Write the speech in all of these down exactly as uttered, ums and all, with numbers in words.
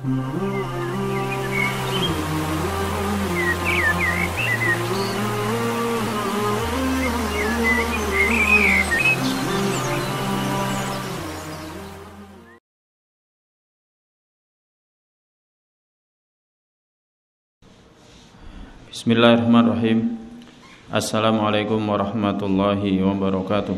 Bismillahirrahmanirrahim. Assalamualaikum warahmatullahi wabarakatuh.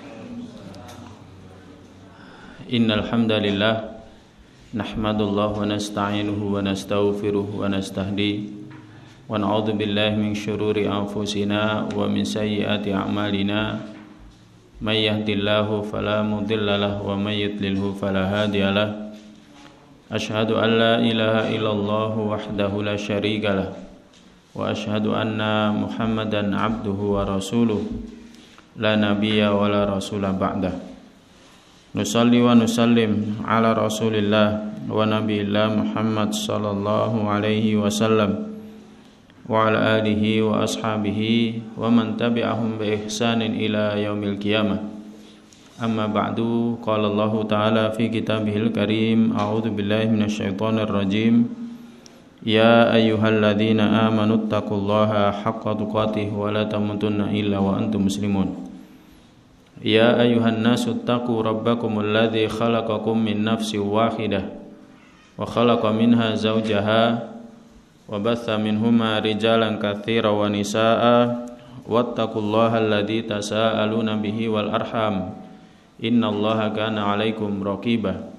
Innal hamdalillah nahmadullah wa nasta'inuhu wa nastaghfiruh wa nastahdi wa na'udzu billahi min syururi anfusina wa min sayyiati a'malina. May yahdihillahu fala mudilla lahu wa may yudlilhu fala hadiyalah. Asyhadu an la ilaha illallah wahdahu la syarika lah. Wa asyhadu anna Muhammadan abduhu wa rasuluh la nabiyya wa la rasula ba'dah. Nusalli wa nusallim ala rasulillah wa nabiyillah Muhammad sallallahu alaihi wasallam wa ala alihi wa ashabihi wa man tabi'ahum bi ihsanin ila yaumil qiyamah. Amma ba'du, qala Allah ta'ala fi kitabihil karim, a'udzu billahi minasyaitonir rajim. Ya ayyuhalladzina amanu taqullaha haqqa tuqatih wa la tamutunna illa wa antum muslimun. Ya ayyuhan nasu taqu rabbakumul ladzi khalaqakum min nafsin wahidah wa khalaqa minha zawjaha wa batha minhuma rijalan katsiran wa nisaa'a wattaqullaha alladzi tasaaluna bihi wal arham innallaha kana 'alaikum raqibah.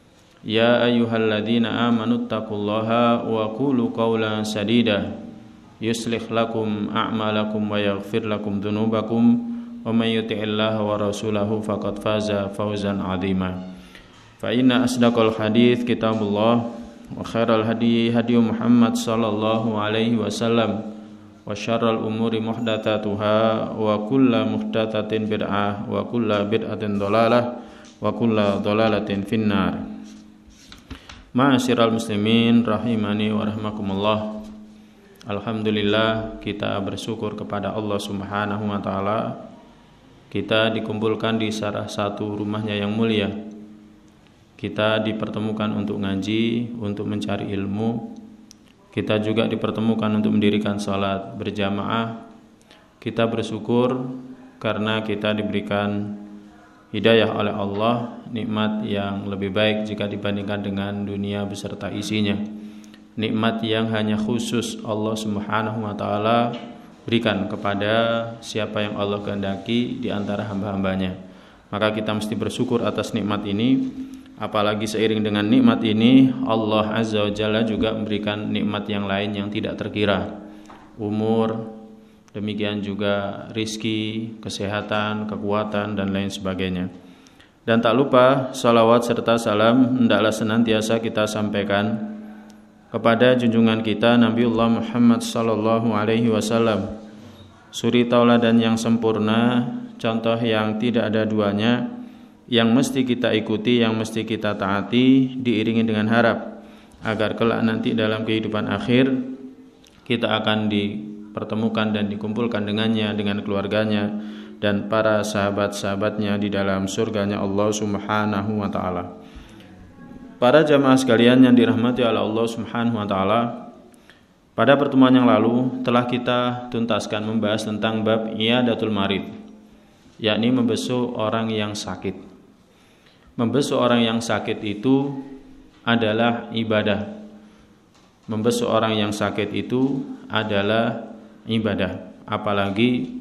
Ya ayyuhalladzina amanu taqullaha wa qulu qawlan sadida yuslih lakum a'malakum wa yaghfir lakum dhunubakum wa may yuti'illaha wa rasulahu faqad faza fawzan 'azima. Fa inna asdaqal hadits kitabullah wa khairal hadi hadi Muhammad sallallahu alaihi wasallam wa syarral umuri muhdatsatuha wa kullu muhdatsatin bid'ah wa kullu bid'atin dhalalah wa kullu dhalalatin finnar. Ma'asyiral muslimin rahimani wa rahmakumullah. Alhamdulillah, kita bersyukur kepada Allah Subhanahu wa taala. Kita dikumpulkan di salah satu rumahnya yang mulia. Kita dipertemukan untuk ngaji, untuk mencari ilmu. Kita juga dipertemukan untuk mendirikan salat berjamaah. Kita bersyukur karena kita diberikan hidayah oleh Allah, nikmat yang lebih baik jika dibandingkan dengan dunia beserta isinya. Nikmat yang hanya khusus Allah Subhanahu wa taala berikan kepada siapa yang Allah kehendaki di antara hamba-hambanya. Maka kita mesti bersyukur atas nikmat ini. Apalagi seiring dengan nikmat ini, Allah Azza wa Jalla juga memberikan nikmat yang lain yang tidak terkira. Umur, demikian juga rizki, kesehatan, kekuatan, dan lain sebagainya. Dan tak lupa salawat serta salam hendaklah senantiasa kita sampaikan kepada junjungan kita Nabiullah Muhammad sallallahu alaihi wasallam, suri tauladan yang sempurna, contoh yang tidak ada duanya, yang mesti kita ikuti, yang mesti kita taati, diiringi dengan harap agar kelak nanti dalam kehidupan akhir kita akan di pertemukan dan dikumpulkan dengannya, dengan keluarganya dan para sahabat-sahabatnya di dalam surganya Allah Subhanahu wa taala. Para jamaah sekalian yang dirahmati oleh Allah Subhanahu wa taala, pada pertemuan yang lalu telah kita tuntaskan membahas tentang bab iyadatul marid, yakni membesuk orang yang sakit. Membesuk orang yang sakit itu adalah ibadah. Membesuk orang yang sakit itu adalah ibadah, apalagi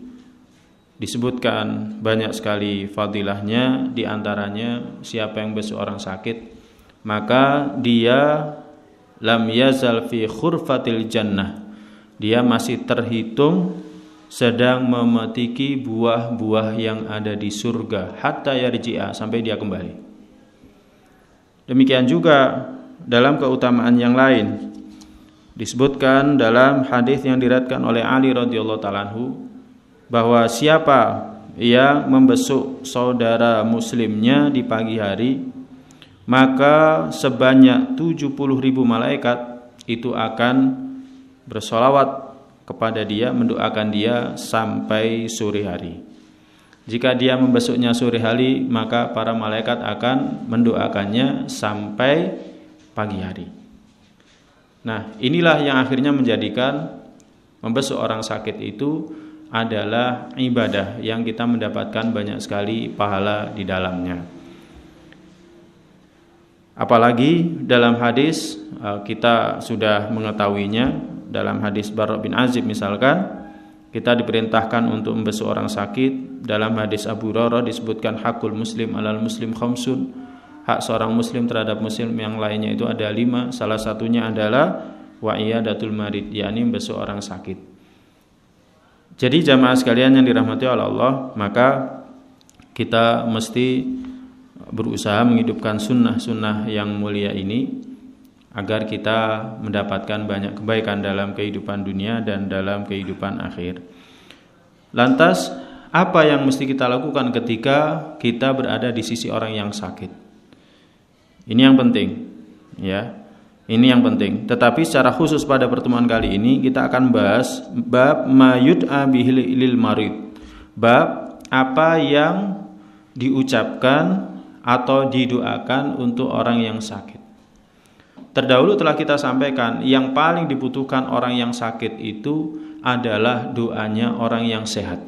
disebutkan banyak sekali fadilahnya, di antaranya siapa yang besuk orang sakit maka dia lam yazal fi khurfatil jannah, dia masih terhitung sedang memetiki buah-buah yang ada di surga hatta yarji'a, sampai dia kembali. Demikian juga dalam keutamaan yang lain disebutkan dalam hadis yang diriwayatkan oleh Ali radhiyallahu ta'ala anhu bahwa siapa yang membesuk saudara muslimnya di pagi hari, maka sebanyak tujuh puluh ribu malaikat itu akan bersolawat kepada dia, mendoakan dia sampai sore hari. Jika dia membesuknya sore hari, maka para malaikat akan mendoakannya sampai pagi hari. Nah, inilah yang akhirnya menjadikan membesuk orang sakit itu adalah ibadah yang kita mendapatkan banyak sekali pahala di dalamnya. Apalagi dalam hadis kita sudah mengetahuinya, dalam hadis Bara' bin Azib misalkan, kita diperintahkan untuk membesuk orang sakit. Dalam hadis Abu Hurairah disebutkan hakul muslim alal muslim khamsun, hak seorang muslim terhadap muslim yang lainnya itu ada lima. Salah satunya adalah wa iyadatul marid, yakni membesuk orang sakit. Jadi jamaah sekalian yang dirahmati oleh Allah, maka kita mesti berusaha menghidupkan sunnah-sunnah yang mulia ini agar kita mendapatkan banyak kebaikan dalam kehidupan dunia dan dalam kehidupan akhir. Lantas, apa yang mesti kita lakukan ketika kita berada di sisi orang yang sakit? Ini yang penting, ya. Ini yang penting. Tetapi secara khusus pada pertemuan kali ini kita akan bahas bab mayud'a bihi lil marid. Bab apa yang diucapkan atau didoakan untuk orang yang sakit. Terdahulu telah kita sampaikan yang paling dibutuhkan orang yang sakit itu adalah doanya orang yang sehat.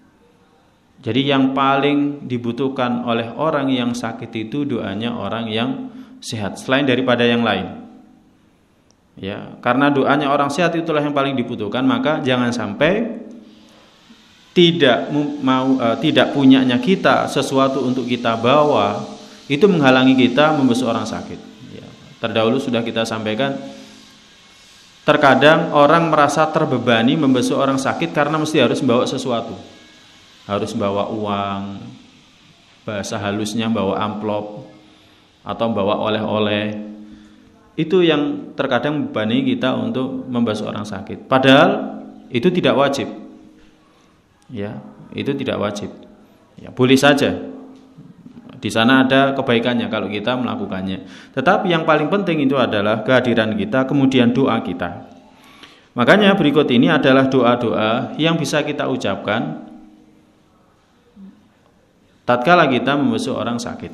Jadi yang paling dibutuhkan oleh orang yang sakit itu doanya orang yang sehat, selain daripada yang lain. Ya, karena doanya orang sehat itulah yang paling dibutuhkan, maka jangan sampai tidak mau uh, tidak punyanya kita sesuatu untuk kita bawa itu menghalangi kita membesuk orang sakit. Terdahulu sudah kita sampaikan, terkadang orang merasa terbebani membesuk orang sakit karena mesti harus membawa sesuatu, harus bawa uang, bahasa halusnya bawa amplop atau bawa oleh-oleh. Itu yang terkadang membebani kita untuk membesuk orang sakit. Padahal itu tidak wajib, ya, itu tidak wajib. Ya, boleh saja. Di sana ada kebaikannya kalau kita melakukannya. Tetapi yang paling penting itu adalah kehadiran kita, kemudian doa kita. Makanya berikut ini adalah doa-doa yang bisa kita ucapkan tatkala kita membesuk orang sakit.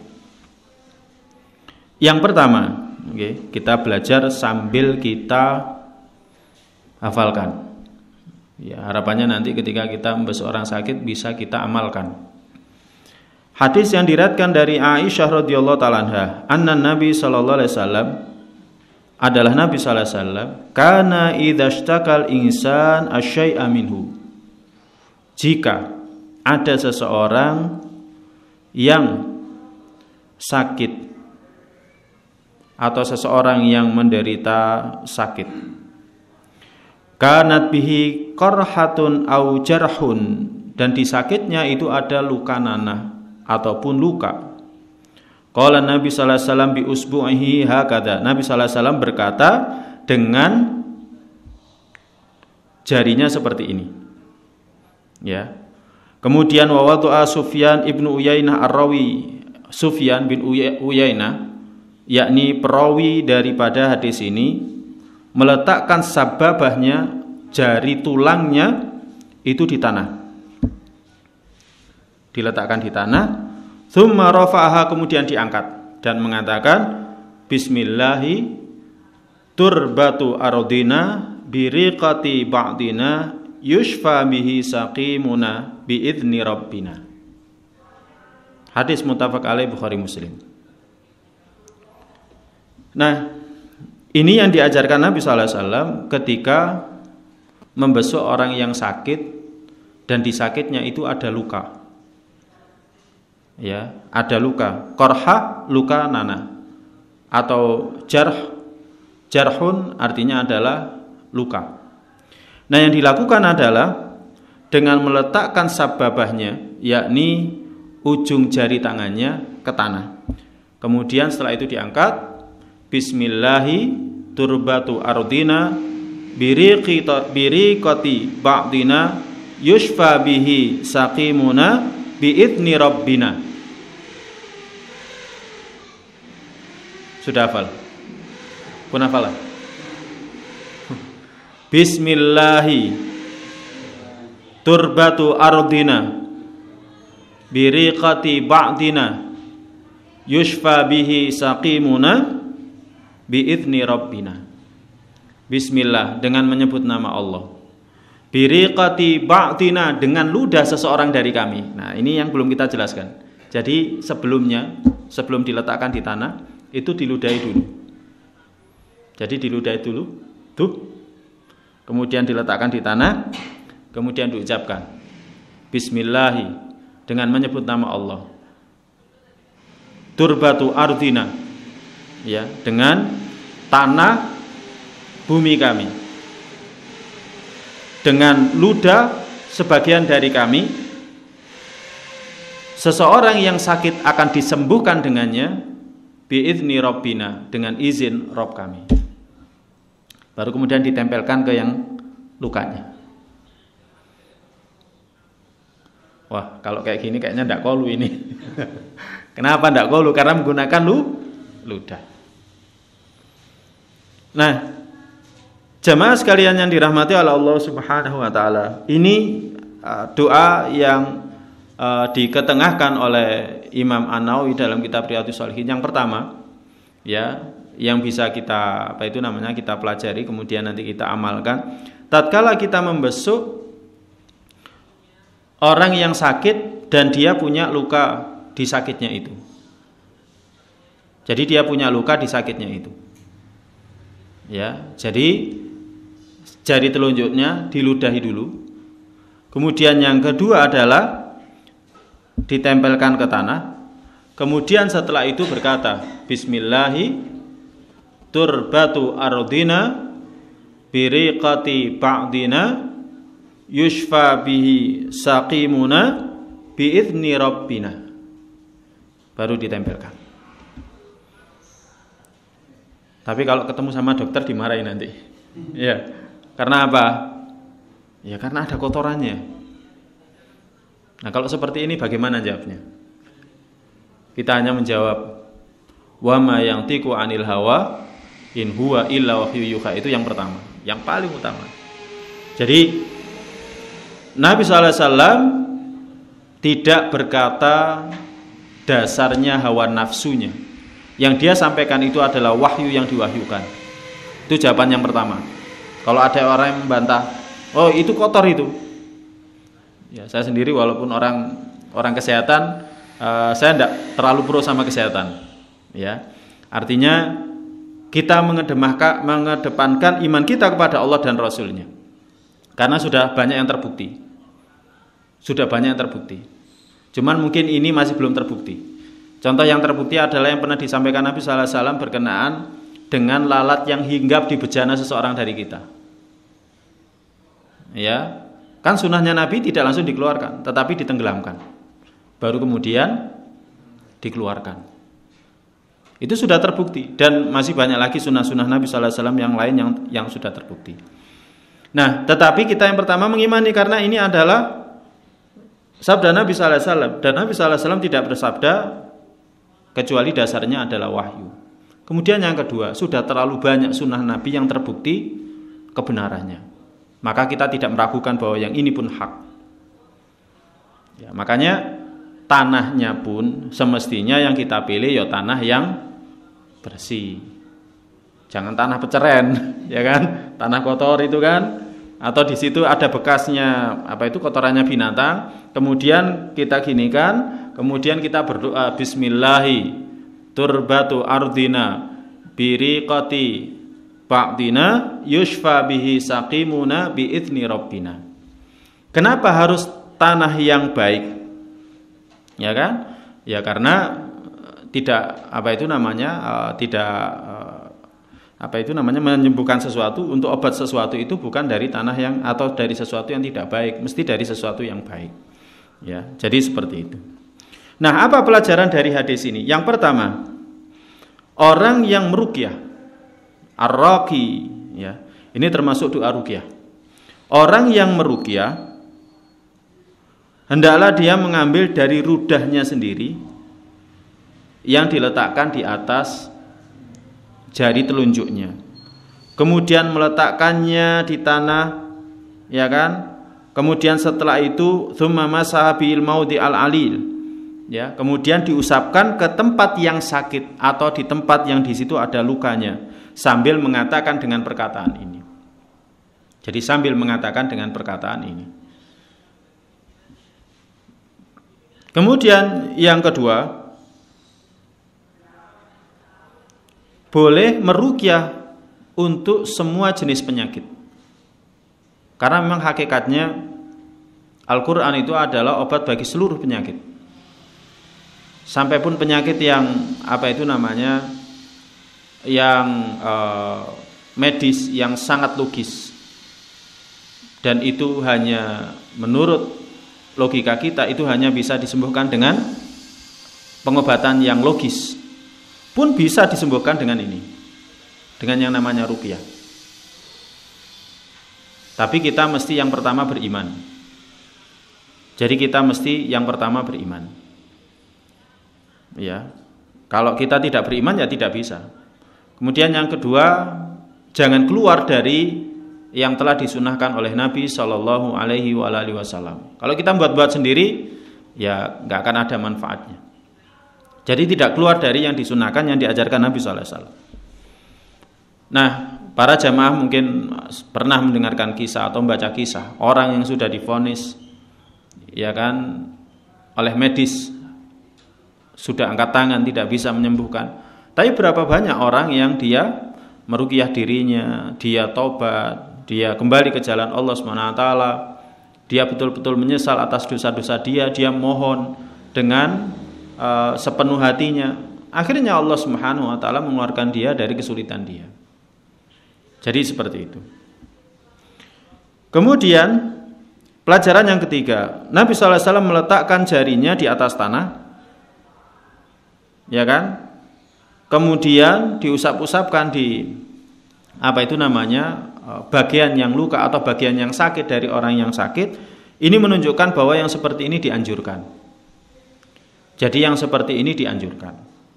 Yang pertama, okay, kita belajar sambil kita hafalkan. Ya, harapannya nanti ketika kita membesuk orang sakit bisa kita amalkan. Hadis yang diriwayatkan dari Aisyah radhiyallahu taala anha, anna Nabi sallallahu alaihi wasallam adalah Nabi sallallahu alaihi wasallam kana idza istakal insan asyai'a minhu. Jika ada seseorang yang sakit atau seseorang yang menderita sakit, kanat bihi qarhatun au jarhun, dan di sakitnya itu ada luka nanah ataupun luka. Qala Nabi sallallahu alaihi wasallam bi usbu'ihi hakadha. Nabi sallallahu alaihi wasallam berkata dengan jarinya seperti ini. Ya. Kemudian wa wada'a Sufyan ibnu Uyainah ar-rawi, Sufyan bin Uyainah, yakni perawi daripada hadis ini, meletakkan sababahnya, jari tulangnya itu di tanah. Diletakkan di tanah, tsumma rafa'aha, kemudian diangkat dan mengatakan bismillahi turbatu ardina biriqati ba'dina yushfa bihi saqimuna biidzni rabbina. Hadis muttafaq alaih Bukhari Muslim. Nah, ini yang diajarkan Nabi sallallahu alaihi wasallam ketika membesuk orang yang sakit dan di sakitnya itu ada luka. Ya, ada luka. Qarha, luka nanah, atau jarh, jarhun artinya adalah luka. Nah, yang dilakukan adalah dengan meletakkan sababahnya, yakni ujung jari tangannya ke tanah. Kemudian setelah itu diangkat, bismillahi turbatu ardina biriqati ba'dina yushfa bihi saqimuna biidzni rabbina. Sudah hafal? Pun hafal? Bismillahi turbatu ardina biriqati ba'dina yushfa bihi saqimuna biidzni rabbina. Bismillah, dengan menyebut nama Allah. Biriqati ba'dina, dengan ludah seseorang dari kami. Nah, ini yang belum kita jelaskan. Jadi sebelumnya, sebelum diletakkan di tanah, itu diludahi dulu. Jadi diludahi dulu, tuh. Kemudian diletakkan di tanah, kemudian diucapkan Bismillahi, dengan menyebut nama Allah. Turbatu ardina, ya, dengan tanah bumi kami. Dengan ludah sebagian dari kami, seseorang yang sakit akan disembuhkan dengannya biizni rabbina, dengan izin Rabb kami. Baru kemudian ditempelkan ke yang lukanya. Wah, kalau kayak gini kayaknya ndak kolu ini. Kenapa ndak kolu? Karena menggunakan lu ludah. Nah, jamaah sekalian yang dirahmati oleh Allah Subhanahu wa taala, ini uh, doa yang uh, diketengahkan oleh Imam An-Nawawi dalam kitab Riyadhus Shalihin. Yang pertama, ya, yang bisa kita apa itu namanya kita pelajari kemudian nanti kita amalkan. Tatkala kita membesuk orang yang sakit dan dia punya luka di sakitnya itu. Jadi dia punya luka di sakitnya itu. Ya, jadi jari telunjuknya diludahi dulu. Kemudian yang kedua adalah ditempelkan ke tanah. Kemudian setelah itu berkata Bismillahi turbatu ardina biriqati ba'dina yushfa bihi saqimuna biizni rabbina. Baru ditempelkan. Tapi kalau ketemu sama dokter dimarahin nanti. Ya. Karena apa? Ya karena ada kotorannya. Nah, kalau seperti ini bagaimana jawabnya? Kita hanya menjawab wa ma yantiqu 'anil hawa in huwa illa wahyu yuha. Itu yang pertama, yang paling utama. Jadi Nabi sallallahu alaihi wasallam tidak berkata dasarnya hawa nafsunya. Yang dia sampaikan itu adalah wahyu yang diwahyukan. Itu jawaban yang pertama. Kalau ada orang yang membantah, oh itu kotor itu. Ya, saya sendiri walaupun orang orang kesehatan, uh, saya tidak terlalu pro sama kesehatan. Ya, artinya kita mengedepankan iman kita kepada Allah dan Rasulnya. Karena sudah banyak yang terbukti. Sudah banyak yang terbukti. Cuman mungkin ini masih belum terbukti. Contoh yang terbukti adalah yang pernah disampaikan Nabi sallallahu alaihi wasallam berkenaan dengan lalat yang hinggap di bejana seseorang dari kita. Ya, kan sunnahnya Nabi tidak langsung dikeluarkan, tetapi ditenggelamkan. Baru kemudian dikeluarkan. Itu sudah terbukti dan masih banyak lagi sunnah-sunnah Nabi sallallahu alaihi wasallam yang lain yang yang sudah terbukti. Nah, tetapi kita yang pertama mengimani karena ini adalah sabda Nabi sallallahu alaihi wasallam dan Nabi sallallahu alaihi wasallam tidak bersabda kecuali dasarnya adalah wahyu. Kemudian yang kedua, sudah terlalu banyak sunnah Nabi yang terbukti kebenarannya. Maka kita tidak meragukan bahwa yang ini pun hak. Ya, makanya tanahnya pun semestinya yang kita pilih ya tanah yang bersih. Jangan tanah peceren, ya kan? Tanah kotor itu kan, atau di situ ada bekasnya apa itu kotorannya binatang. Kemudian kita ginikan. Kemudian kita berdoa Bismillahi turbatu ardina biriqati ba'dina yushfa bihi saqimuna biizni rabbina. Kenapa harus tanah yang baik? Ya kan? Ya karena tidak apa itu namanya uh, tidak uh, apa itu namanya menyembuhkan sesuatu, untuk obat sesuatu itu bukan dari tanah yang atau dari sesuatu yang tidak baik, mesti dari sesuatu yang baik. Ya, jadi seperti itu. Nah, apa pelajaran dari hadis ini? Yang pertama, orang yang meruqyah, ar-raqi, ya. Ini termasuk doa ruqyah. Orang yang meruqyah hendaklah dia mengambil dari rudahnya sendiri yang diletakkan di atas jari telunjuknya. Kemudian meletakkannya di tanah, ya kan? Kemudian setelah itu tsumma masaha bil maudi al-alil. Ya, kemudian diusapkan ke tempat yang sakit atau di tempat yang di situ ada lukanya sambil mengatakan dengan perkataan ini. Jadi sambil mengatakan dengan perkataan ini. Kemudian yang kedua, boleh meruqyah untuk semua jenis penyakit. Karena memang hakikatnya Al-Quran itu adalah obat bagi seluruh penyakit. Sampai pun penyakit yang apa itu namanya, yang uh, medis, yang sangat logis, dan itu hanya menurut logika kita itu hanya bisa disembuhkan dengan pengobatan yang logis, pun bisa disembuhkan dengan ini, dengan yang namanya ruqyah. Tapi kita mesti yang pertama beriman. Jadi kita mesti yang pertama beriman. Ya. Kalau kita tidak beriman ya tidak bisa. Kemudian yang kedua, jangan keluar dari yang telah disunahkan oleh Nabi Shallallahu Alaihi Wasallam. Kalau kita buat-buat sendiri, ya nggak akan ada manfaatnya. Jadi tidak keluar dari yang disunahkan, yang diajarkan Nabi Shallallahu Alaihi Wasallam. Nah, para jamaah mungkin pernah mendengarkan kisah atau membaca kisah orang yang sudah divonis, ya kan, oleh medis, sudah angkat tangan tidak bisa menyembuhkan. Tapi berapa banyak orang yang dia meruqyah dirinya, dia tobat, dia kembali ke jalan Allah subhanahu wa taala, dia betul-betul menyesal atas dosa-dosa dia, dia mohon dengan uh, sepenuh hatinya. Akhirnya Allah subhanahu wa taala mengeluarkan dia dari kesulitan dia. Jadi seperti itu. Kemudian pelajaran yang ketiga, Nabi shallallahu alaihi wasallam meletakkan jarinya di atas tanah, ya kan? Kemudian diusap-usapkan di apa itu namanya, bagian yang luka atau bagian yang sakit dari orang yang sakit. Ini menunjukkan bahwa yang seperti ini dianjurkan. Jadi yang seperti ini dianjurkan.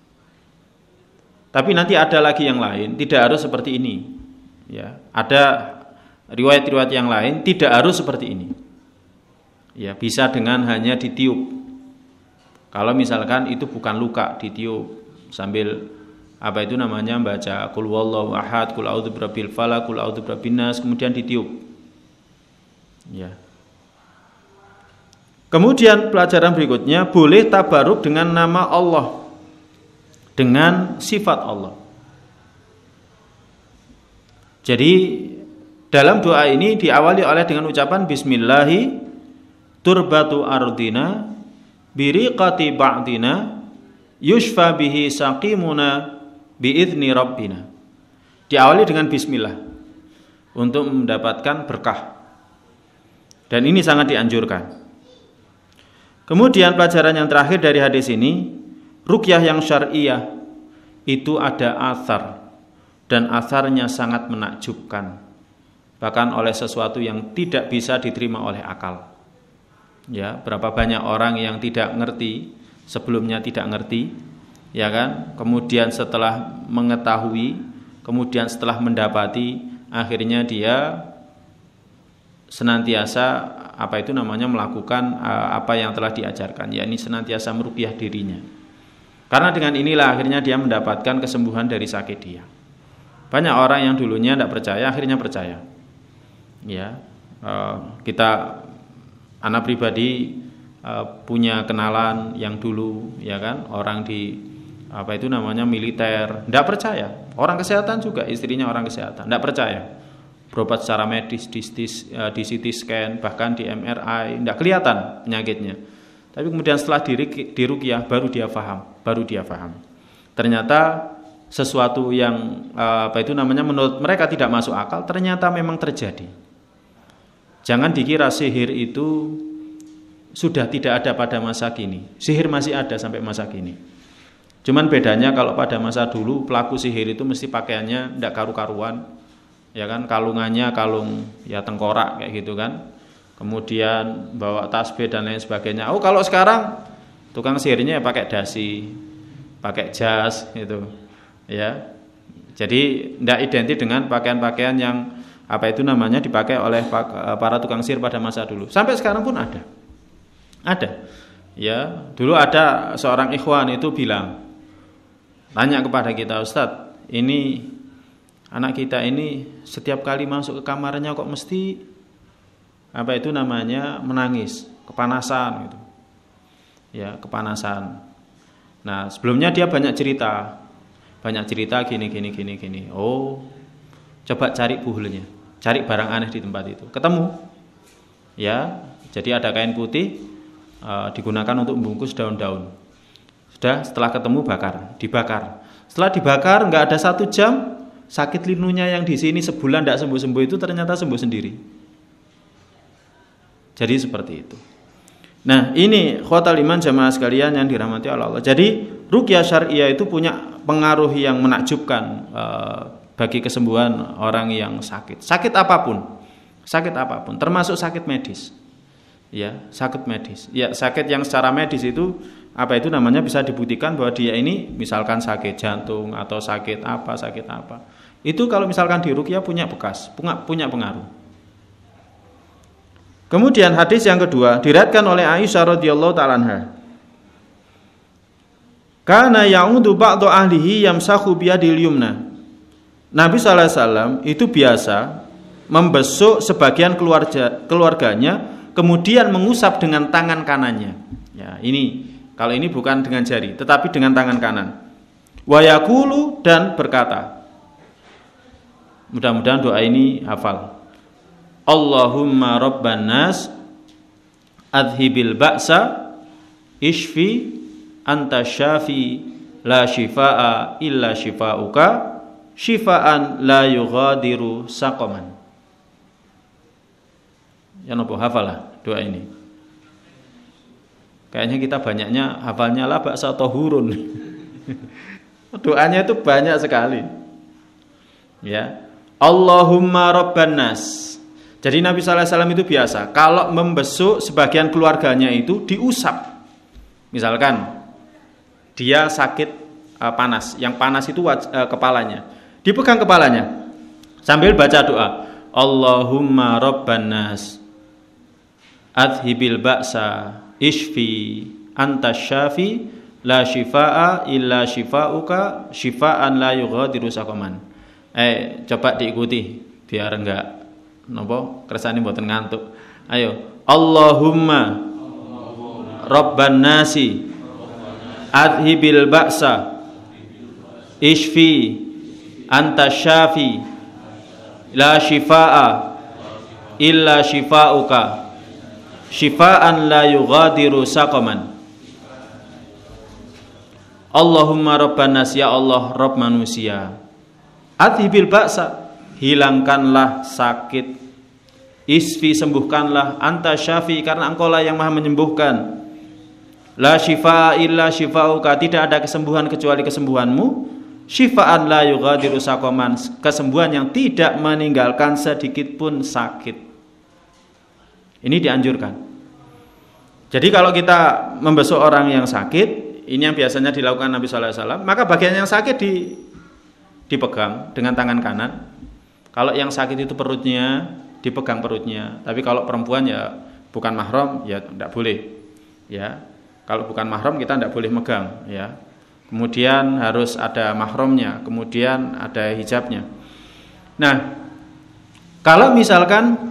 Tapi nanti ada lagi yang lain, tidak harus seperti ini. Ya, ada riwayat-riwayat yang lain tidak harus seperti ini. Ya, bisa dengan hanya ditiup. Kalau misalkan itu bukan luka, ditiup sambil apa itu namanya, baca qul huwallahu ahad, qul a'udzu birabbil falaq, qul a'udzu birabbin nas, kemudian ditiup. Ya. Kemudian pelajaran berikutnya, boleh tabaruk dengan nama Allah, dengan sifat Allah. Jadi dalam doa ini diawali oleh dengan ucapan bismillahi turbatu ardina biriqati ba'dina yushfa bihi saqimuna biizni rabbina. Diawali dengan bismillah untuk mendapatkan berkah. Dan ini sangat dianjurkan. Kemudian pelajaran yang terakhir dari hadis ini, ruqyah yang syar'iyah itu ada athar, dan atharnya sangat menakjubkan, bahkan oleh sesuatu yang tidak bisa diterima oleh akal. Ya, berapa banyak orang yang tidak ngerti, sebelumnya tidak ngerti, ya kan? Kemudian setelah mengetahui, kemudian setelah mendapati, akhirnya dia senantiasa apa itu namanya melakukan uh, apa yang telah diajarkan, yakni senantiasa meruqyah dirinya. Karena dengan inilah akhirnya dia mendapatkan kesembuhan dari sakit dia. Banyak orang yang dulunya tidak percaya, akhirnya percaya. Ya, uh, kita, anak pribadi uh, punya kenalan yang dulu, ya kan, orang di apa itu namanya militer, tidak percaya. Orang kesehatan juga, istrinya orang kesehatan, tidak percaya. Berobat secara medis, di, di, uh, di C T scan, bahkan di M R I, tidak kelihatan penyakitnya. Tapi kemudian setelah diruqyah baru dia paham, baru dia paham. Ternyata sesuatu yang apa itu namanya menurut mereka tidak masuk akal ternyata memang terjadi. Jangan dikira sihir itu sudah tidak ada pada masa kini. Sihir masih ada sampai masa kini. Cuman bedanya kalau pada masa dulu pelaku sihir itu mesti pakaiannya tidak karu-karuan, ya kan, kalungannya kalung ya tengkorak kayak gitu kan. Kemudian bawa tasbih dan lain sebagainya. Oh, kalau sekarang tukang sihirnya pakai dasi, pakai jas gitu. Ya, jadi tidak identik dengan pakaian-pakaian yang apa itu namanya dipakai oleh para tukang sihir pada masa dulu. Sampai sekarang pun ada, ada. Ya, dulu ada seorang ikhwan itu bilang, tanya kepada kita, Ustadz, ini anak kita ini setiap kali masuk ke kamarnya kok mesti apa itu namanya menangis, kepanasan gitu. Ya, kepanasan. Nah, sebelumnya dia banyak cerita. Banyak cerita gini gini gini gini. Oh, coba cari buhulnya. Cari barang aneh di tempat itu. Ketemu. Ya, jadi ada kain putih uh, digunakan untuk membungkus daun-daun. Sudah, setelah ketemu bakar, dibakar. Setelah dibakar nggak ada satu jam, sakit linunya yang di sini sebulan tidak sembuh-sembuh itu ternyata sembuh sendiri. Jadi seperti itu. Nah, ini khotal iman jamaah sekalian yang dirahmati Allah. Jadi ruqyah syariah itu punya pengaruh yang menakjubkan uh, bagi kesembuhan orang yang sakit. Sakit apapun, sakit apapun, termasuk sakit medis. Ya, sakit medis. Ya, sakit yang secara medis itu apa itu namanya bisa dibuktikan bahwa dia ini misalkan sakit jantung atau sakit apa, sakit apa. Itu kalau misalkan di ruqyah punya bekas, punya, punya pengaruh. Kemudian hadis yang kedua diriwayatkan oleh Aisyah radhiyallahu taala anha. Kana ya'udu ba'du ahlihi yamsahu biyadil yumna. Nabi sallallahu alaihi wasallam itu biasa membesuk sebagian keluarga keluarganya kemudian mengusap dengan tangan kanannya. Ya, ini kalau ini bukan dengan jari tetapi dengan tangan kanan. Wa yaqulu dan berkata. Mudah-mudahan doa ini hafal. Allahumma rabban nas adhibil ba'sa ishfi anta syafi la shifaa illa shifauka shifaan la yughadiru saqaman. Ya nopo hafalah doa ini. Kayaknya kita banyaknya hafalnya la ba'sa tahurun. Doanya itu banyak sekali. Ya. Allahumma rabban nas. Jadi Nabi sallallahu alaihi wasallam itu biasa kalau membesuk sebagian keluarganya itu diusap. Misalkan dia sakit uh, panas, yang panas itu uh, kepalanya. Dipegang kepalanya sambil baca doa. Allahumma rabban nas adhibil ba'sa ishfi anta syafi la shifaa illa shifauka shifaan la yughadiru saqaman. Eh, coba diikuti biar enggak napa kersane mboten ngantuk. Ayo, Allahumma rabban nasi adhibil ba'sa ishfi anta syafi la shifaa illa shifauka shifaan la yughadiru saqaman. Allahumma rabban nasi, ya Allah Rabb manusia, adhibil ba'sa, hilangkanlah sakit, isfi, sembuhkanlah, anta syafi, karena engkaulah yang maha menyembuhkan, la shifa illa shifauka, tidak ada kesembuhan kecuali kesembuhanmu, shifaan la yughadiru saqaman, kesembuhan yang tidak meninggalkan sedikit pun sakit. Ini dianjurkan. Jadi kalau kita membesuk orang yang sakit, ini yang biasanya dilakukan Nabi sallallahu alaihi wasallam, maka bagian yang sakit di, dipegang dengan tangan kanan. Kalau yang sakit itu perutnya, dipegang perutnya. Tapi kalau perempuan ya bukan mahram, ya tidak boleh. Ya, kalau bukan mahram kita tidak boleh megang. Ya, kemudian harus ada mahramnya, kemudian ada hijabnya. Nah, kalau misalkan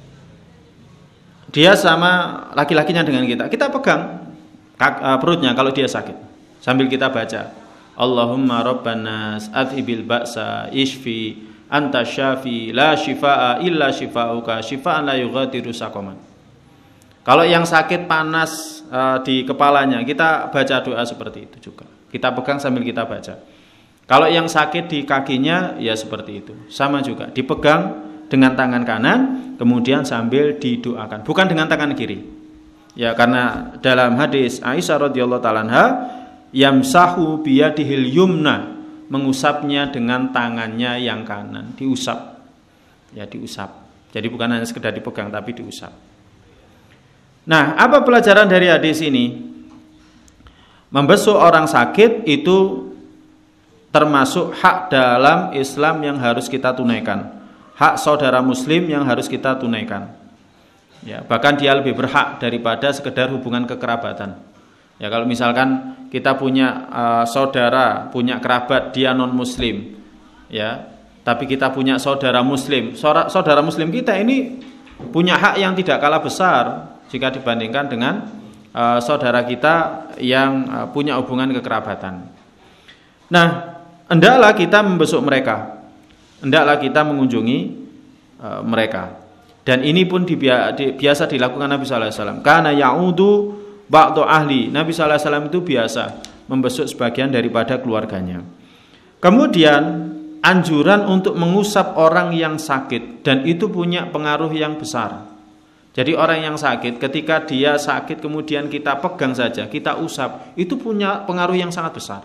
dia sama laki-lakinya dengan kita, kita pegang perutnya kalau dia sakit, sambil kita baca Allahumma rabban nas adhibil ba'sa ishfi anta syafi la shifaa illa shifauka shifaan la yughadiru saqaman. Kalau yang sakit panas uh, di kepalanya, kita baca doa seperti itu juga. Kita pegang sambil kita baca. Kalau yang sakit di kakinya, ya seperti itu. Sama juga, dipegang dengan tangan kanan, kemudian sambil didoakan. Bukan dengan tangan kiri. Ya, karena dalam hadis Aisyah radhiyallahu taala anha, yamsahu biyadihil yumna, mengusapnya dengan tangannya yang kanan, diusap. Ya, diusap. Jadi bukan hanya sekedar dipegang tapi diusap. Nah, apa pelajaran dari hadis ini? Membesuk orang sakit itu termasuk hak dalam Islam yang harus kita tunaikan. Hak saudara muslim yang harus kita tunaikan. Ya, bahkan dia lebih berhak daripada sekedar hubungan kekerabatan. Ya, kalau misalkan kita punya uh, saudara, punya kerabat, dia non muslim, ya, tapi kita punya saudara muslim, saudara, saudara muslim kita ini punya hak yang tidak kalah besar jika dibandingkan dengan uh, saudara kita yang uh, punya hubungan kekerabatan. Nah, hendaklah kita membesuk mereka, hendaklah kita mengunjungi uh, mereka. Dan ini pun dibia, di, biasa dilakukan Nabi sallallahu alaihi wasallam. Karena ya'udu ba'du ahli. Nabi sallallahu alaihi wasallam itu biasa membesuk sebagian daripada keluarganya. Kemudian anjuran untuk mengusap orang yang sakit, dan itu punya pengaruh yang besar. Jadi orang yang sakit, ketika dia sakit kemudian kita pegang saja, kita usap, itu punya pengaruh yang sangat besar.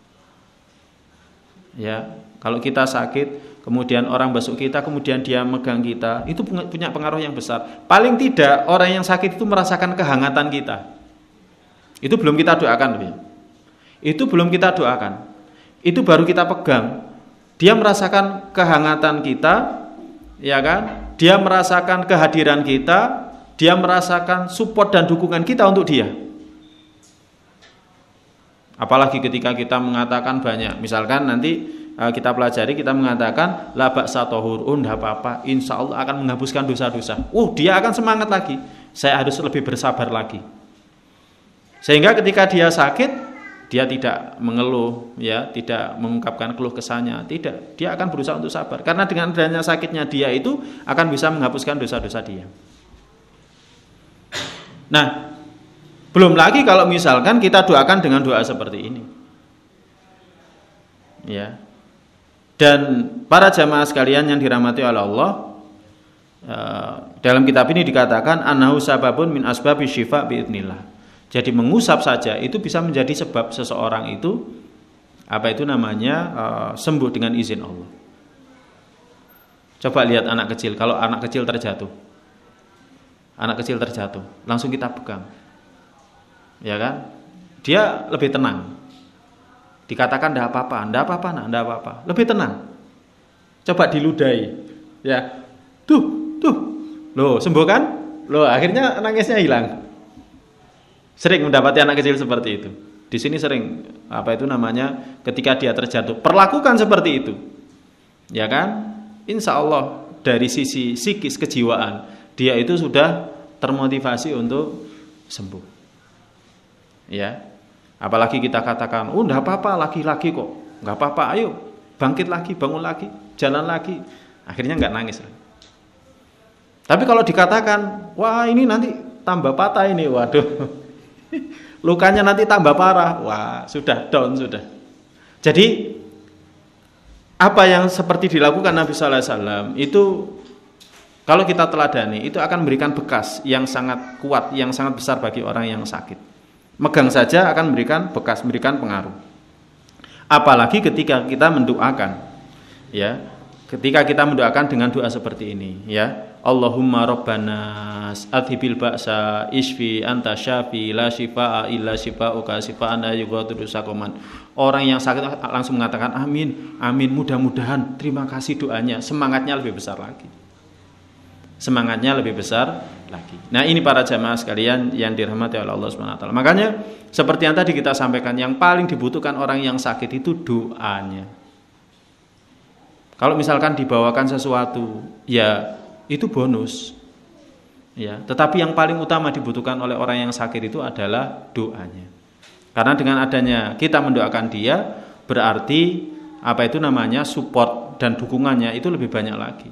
Ya, kalau kita sakit kemudian orang besuk kita, kemudian dia megang kita, itu punya pengaruh yang besar. Paling tidak orang yang sakit itu merasakan kehangatan kita. Itu belum kita doakan, ya. Itu belum kita doakan. Itu baru kita pegang. Dia merasakan kehangatan kita, ya kan? Dia merasakan kehadiran kita, dia merasakan support dan dukungan kita untuk dia. Apalagi ketika kita mengatakan banyak, misalkan nanti uh, kita pelajari, kita mengatakan la ba'sa tahur, oh enggak apa-apa, insya Allah akan menghapuskan dosa-dosa. Uh, dia akan semangat lagi. Saya harus lebih bersabar lagi. Sehingga ketika dia sakit, dia tidak mengeluh, ya, tidak mengungkapkan keluh kesahnya, tidak. Dia akan berusaha untuk sabar. Karena dengan adanya sakitnya dia itu akan bisa menghapuskan dosa-dosa dia. Nah, belum lagi kalau misalkan kita doakan dengan doa seperti ini. Ya. Dan para jamaah sekalian yang dirahmati oleh Allah, dalam kitab ini dikatakan annahu sababun min asbabi syifa biidznillah. Jadi mengusap saja itu bisa menjadi sebab seseorang itu apa itu namanya uh, sembuh dengan izin Allah. Coba lihat anak kecil, kalau anak kecil terjatuh, anak kecil terjatuh, langsung kita pegang, ya kan? Dia lebih tenang. Dikatakan ndak apa-apa, ndak apa-apa, nak, ndak apa-apa, lebih tenang. Coba diludahi, ya, tuh, tuh, loh sembuh kan? Loh akhirnya nangisnya hilang. Sering mendapati anak kecil seperti itu. Di sini sering apa itu namanya ketika dia terjatuh, perlakukan seperti itu, ya kan? Insya Allah dari sisi psikis kejiwaan dia itu sudah termotivasi untuk sembuh. Ya, apalagi kita katakan, oh enggak apa-apa, laki-laki kok, enggak apa-apa, ayo bangkit lagi, bangun lagi, jalan lagi, akhirnya enggak nangis lagi. Tapi kalau dikatakan, wah ini nanti tambah patah ini, waduh. Lukanya nanti tambah parah. Wah, sudah down sudah. Jadi apa yang seperti dilakukan Nabi sallallahu alaihi wasallam itu kalau kita teladani itu akan memberikan bekas yang sangat kuat, yang sangat besar bagi orang yang sakit. Megang saja akan memberikan bekas, memberikan pengaruh. Apalagi ketika kita mendoakan, ya. Ketika kita mendoakan dengan doa seperti ini, ya. Allahumma rabbana adhibil ba'sa isfi anta syafi la shifaa illa shifauka shifaan la yughadiru saqaman. Orang yang sakit langsung mengatakan amin, amin, mudah-mudahan, terima kasih doanya, semangatnya lebih besar lagi. Semangatnya lebih besar lagi. Nah, ini para jamaah sekalian yang dirahmati oleh Allah Subhanahu wa taala. Makanya seperti yang tadi kita sampaikan, yang paling dibutuhkan orang yang sakit itu doanya. Kalau misalkan dibawakan sesuatu, ya itu bonus, ya. Tetapi yang paling utama dibutuhkan oleh orang yang sakit itu adalah doanya. Karena dengan adanya kita mendoakan dia, berarti apa itu namanya support dan dukungannya itu lebih banyak lagi.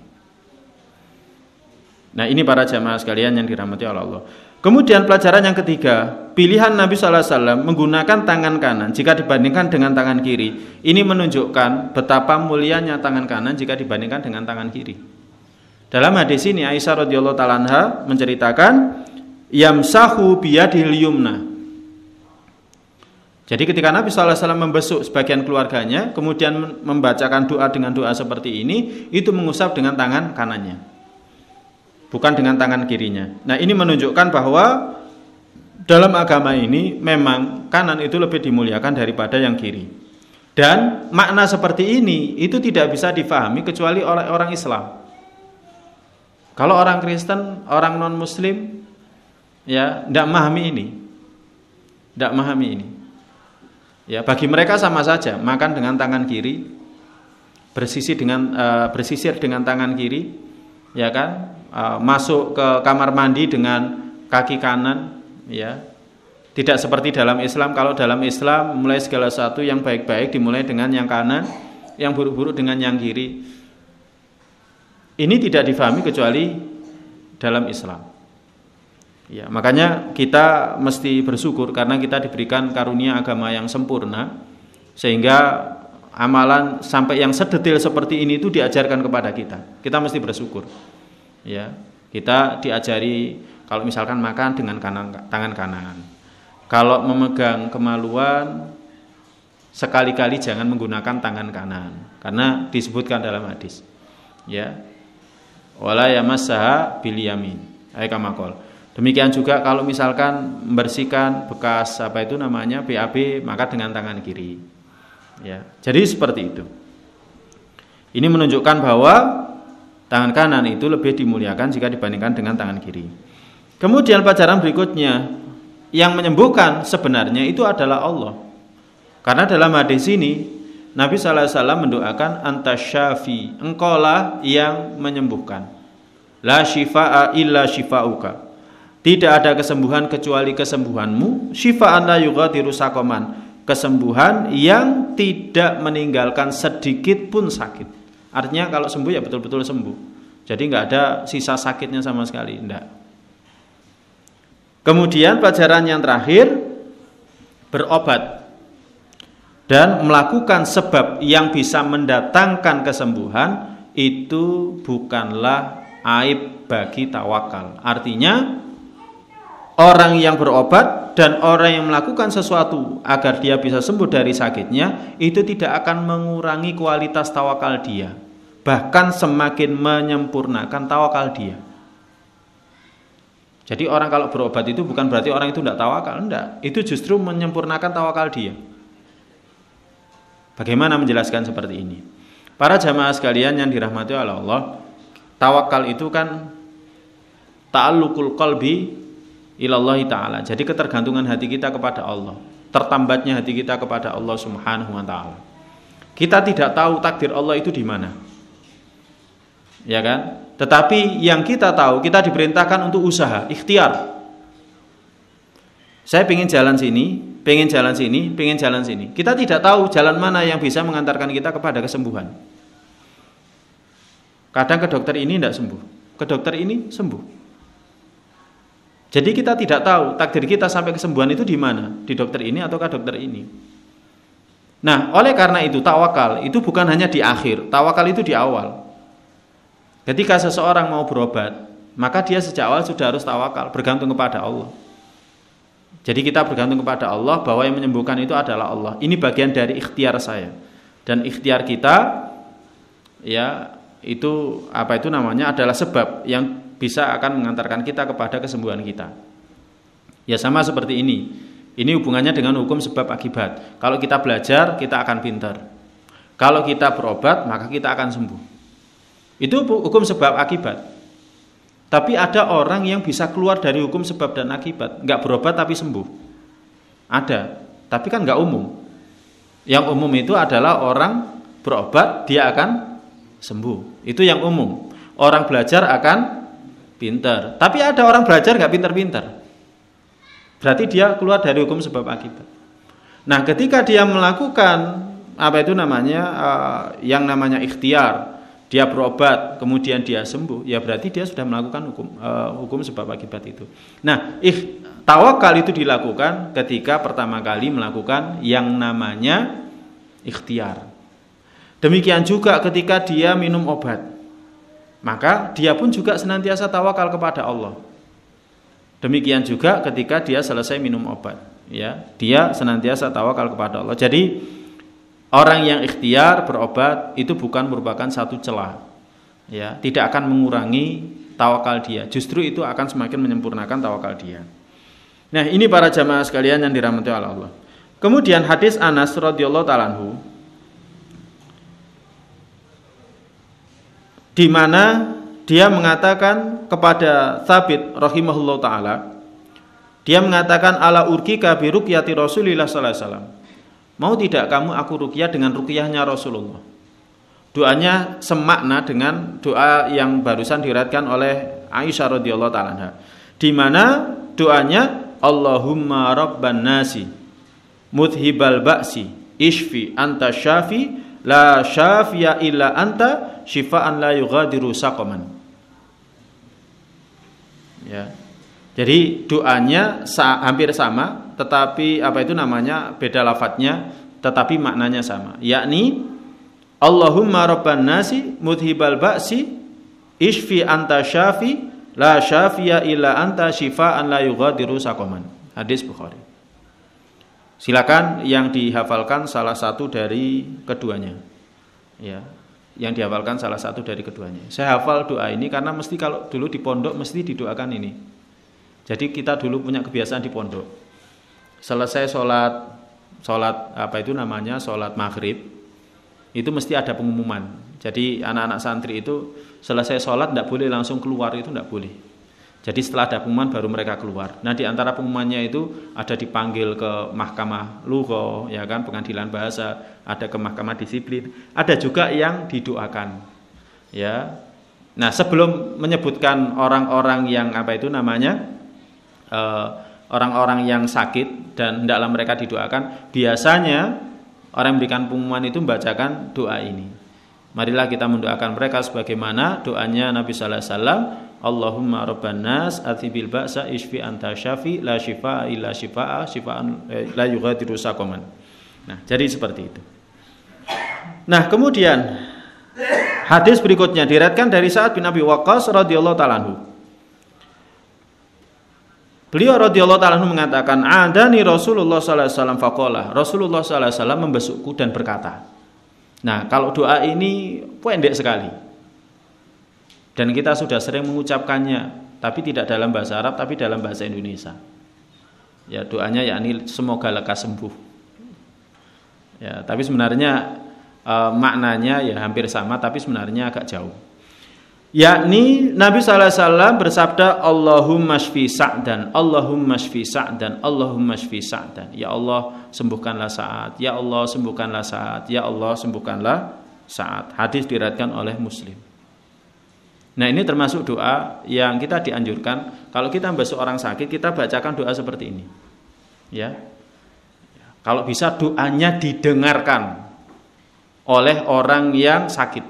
Nah, ini para jamaah sekalian yang dirahmati oleh Allah. Kemudian pelajaran yang ketiga, pilihan Nabi sallallahu alaihi wasallam menggunakan tangan kanan jika dibandingkan dengan tangan kiri. Ini menunjukkan betapa mulianya tangan kanan jika dibandingkan dengan tangan kiri. Dalam hadis ini Aisyah radhiyallahu taala anha menceritakan yamsahu biyadil yumna. Jadi ketika Nabi sallallahu alaihi wasallam membesuk sebagian keluarganya, kemudian membacakan doa dengan doa seperti ini, itu mengusap dengan tangan kanannya, bukan dengan tangan kirinya. Nah, ini menunjukkan bahwa dalam agama ini memang kanan itu lebih dimuliakan daripada yang kiri. Dan makna seperti ini itu tidak bisa difahami kecuali oleh orang Islam. Kalau orang Kristen, orang non-Muslim, ya tidak memahami ini, tidak memahami ini. Ya, bagi mereka sama saja, makan dengan tangan kiri, bersisir dengan uh, bersisir dengan tangan kiri, ya kan? Uh, masuk ke kamar mandi dengan kaki kanan, ya. Tidak seperti dalam Islam. Kalau dalam Islam mulai segala sesuatu yang baik-baik dimulai dengan yang kanan, yang buruk-buruk dengan yang kiri. Ini tidak difahami kecuali dalam Islam. Ya, makanya kita mesti bersyukur karena kita diberikan karunia agama yang sempurna, sehingga amalan sampai yang sedetail seperti ini itu diajarkan kepada kita. Kita mesti bersyukur. Ya, kita diajari kalau misalkan makan dengan kanan, tangan kanan. Kalau memegang kemaluan, sekali-kali jangan menggunakan tangan kanan, karena disebutkan dalam hadis. Ya, wala yamassaha bil yamin. Ay kama qol. Demikian juga kalau misalkan membersihkan bekas apa itu namanya B A B, maka dengan tangan kiri. Ya, jadi seperti itu. Ini menunjukkan bahwa tangan kanan itu lebih dimuliakan jika dibandingkan dengan tangan kiri. Kemudian pelajaran berikutnya, yang menyembuhkan sebenarnya itu adalah Allah. Karena dalam hadis ini Nabi sallallahu alaihi wasallam mendoakan antasyafi, engkaulah yang menyembuhkan. La syifaa illa syifauka. Tidak ada kesembuhan kecuali kesembuhanmu. Syifaan la yughadiru saqaman. Kesembuhan yang tidak meninggalkan sedikit pun sakit. Artinya kalau sembuh ya betul-betul sembuh. Jadi nggak ada sisa sakitnya sama sekali, enggak. Kemudian pelajaran yang terakhir, berobat dan melakukan sebab yang bisa mendatangkan kesembuhan itu bukanlah aib bagi tawakal. Artinya orang yang berobat dan orang yang melakukan sesuatu agar dia bisa sembuh dari sakitnya itu tidak akan mengurangi kualitas tawakal dia, bahkan semakin menyempurnakan tawakal dia. Jadi orang kalau berobat itu bukan berarti orang itu tidak tawakal, enggak. Itu justru menyempurnakan tawakal dia. Bagaimana menjelaskan seperti ini? Para jamaah sekalian yang dirahmati oleh Allah, tawakal itu kan ta'alluqul qalbi ilallahi ta'ala. Jadi ketergantungan hati kita kepada Allah, tertambatnya hati kita kepada Allah Subhanahu wa taala. Kita tidak tahu takdir Allah itu di mana. Ya kan? Tetapi yang kita tahu, kita diperintahkan untuk usaha, ikhtiar. Saya pengen jalan sini, pengen jalan sini, pengen jalan sini. Kita tidak tahu jalan mana yang bisa mengantarkan kita kepada kesembuhan. Kadang ke dokter ini tidak sembuh, ke dokter ini sembuh. Jadi kita tidak tahu takdir kita sampai kesembuhan itu di mana, di dokter ini atau ke dokter ini. Nah, oleh karena itu tawakal itu bukan hanya di akhir, tawakal itu di awal. Ketika seseorang mau berobat, maka dia sejak awal sudah harus tawakal, bergantung kepada Allah. Jadi kita bergantung kepada Allah bahwa yang menyembuhkan itu adalah Allah. Ini bagian dari ikhtiar saya. Dan ikhtiar kita ya itu apa itu namanya adalah sebab yang bisa akan mengantarkan kita kepada kesembuhan kita. Ya sama seperti ini. Ini hubungannya dengan hukum sebab akibat. Kalau kita belajar, kita akan pintar. Kalau kita berobat, maka kita akan sembuh. Itu hukum sebab akibat. Tapi ada orang yang bisa keluar dari hukum sebab dan akibat, nggak berobat tapi sembuh. Ada, tapi kan nggak umum. Yang umum itu adalah orang berobat dia akan sembuh. Itu yang umum. Orang belajar akan pintar. Tapi ada orang belajar nggak pintar-pintar. Berarti dia keluar dari hukum sebab akibat. Nah, ketika dia melakukan apa itu namanya uh, yang namanya ikhtiar, dia berobat, kemudian dia sembuh, ya berarti dia sudah melakukan hukum uh, hukum sebab akibat itu. Nah, ikh, tawakal itu dilakukan ketika pertama kali melakukan yang namanya ikhtiar. Demikian juga ketika dia minum obat, maka dia pun juga senantiasa tawakal kepada Allah. Demikian juga ketika dia selesai minum obat, ya, dia senantiasa tawakal kepada Allah. Jadi orang yang ikhtiar berobat itu bukan merupakan satu celah, ya, tidak akan mengurangi tawakal dia. Justru itu akan semakin menyempurnakan tawakal dia. Nah, ini para jamaah sekalian yang dirahmati oleh Allah. Kemudian hadis Anas radhiyallahu ta'ala anhu, di mana dia mengatakan kepada Tsabit rahimahullahu taala, dia mengatakan ala urqika bi ruqyati Rasulillah sallallahu alaihi wasallam. Mau tidak kamu aku ruqyah dengan ruqyahnya Rasulullah? Doanya semakna dengan doa yang barusan diriwayatkan oleh Aisyah radhiyallahu taala anha. Di mana doanya Allahumma rabban nasi mudhibal ba'si ishfi anta syafi la syafiya illa anta syifaan la yughadiru saqaman. Ya. Jadi doanya sa- hampir sama, tetapi apa itu namanya beda lafadznya, tetapi maknanya sama. Yakni Allahumma rabban nasi mudhibal ba'si ishfi anta syafi la syafiya illa anta syifaan la yughadiru saqaman. Hadis Bukhari. Silakan yang dihafalkan salah satu dari keduanya. Ya, yang dihafalkan salah satu dari keduanya. Saya hafal doa ini karena mesti kalau dulu di pondok mesti didoakan ini. Jadi kita dulu punya kebiasaan di pondok. Selesai sholat, sholat apa itu namanya, sholat maghrib, itu mesti ada pengumuman. Jadi anak-anak santri itu selesai sholat tidak boleh langsung keluar, itu tidak boleh. Jadi setelah ada pengumuman baru mereka keluar. Nah di antara pengumumannya itu ada dipanggil ke mahkamah lugha, ya kan, pengadilan bahasa, ada ke mahkamah disiplin, ada juga yang didoakan. Ya. Nah sebelum menyebutkan orang-orang yang apa itu namanya uh, orang-orang yang sakit dan hendaklah mereka didoakan, biasanya orang yang memberikan pengumuman itu membacakan doa ini. Marilah kita mendoakan mereka sebagaimana doanya Nabi sallallahu alaihi wasallam, Allahumma rabban nas atibil ba'sa ishfi anta syafi la syifaa illa syifaa syifaan la yughadiru saqaman. Nah, jadi seperti itu. Nah, kemudian hadis berikutnya diriwayatkan dari Sa'ad bin Abi Waqqas radhiyallahu ta'ala anhu. Beliau radhiyallahu ta'ala anhu mengatakan, "Adani Rasulullah sallallahu alaihi wasallam faqala." Rasulullah sallallahu alaihi wasallam membesukku dan berkata. Nah, kalau doa ini pendek sekali. Dan kita sudah sering mengucapkannya, tapi tidak dalam bahasa Arab, tapi dalam bahasa Indonesia. Ya, doanya yakni semoga lekas sembuh. Ya, tapi sebenarnya e, maknanya ya hampir sama, tapi sebenarnya agak jauh. Yakni Nabi sallallahu alaihi wasallam bersabda, Allahumma shfi Sa'dan, Allahumma shfi Sa'dan, Allahumma shfi Sa'dan. Ya Allah, sembuhkanlah Sa'ad. Ya Allah, sembuhkanlah Sa'ad. Ya Allah, sembuhkanlah Sa'ad. Hadis diriwayatkan oleh Muslim. Nah, ini termasuk doa yang kita dianjurkan kalau kita membesuk orang sakit, kita bacakan doa seperti ini. Ya. Kalau bisa doanya didengarkan oleh orang yang sakit.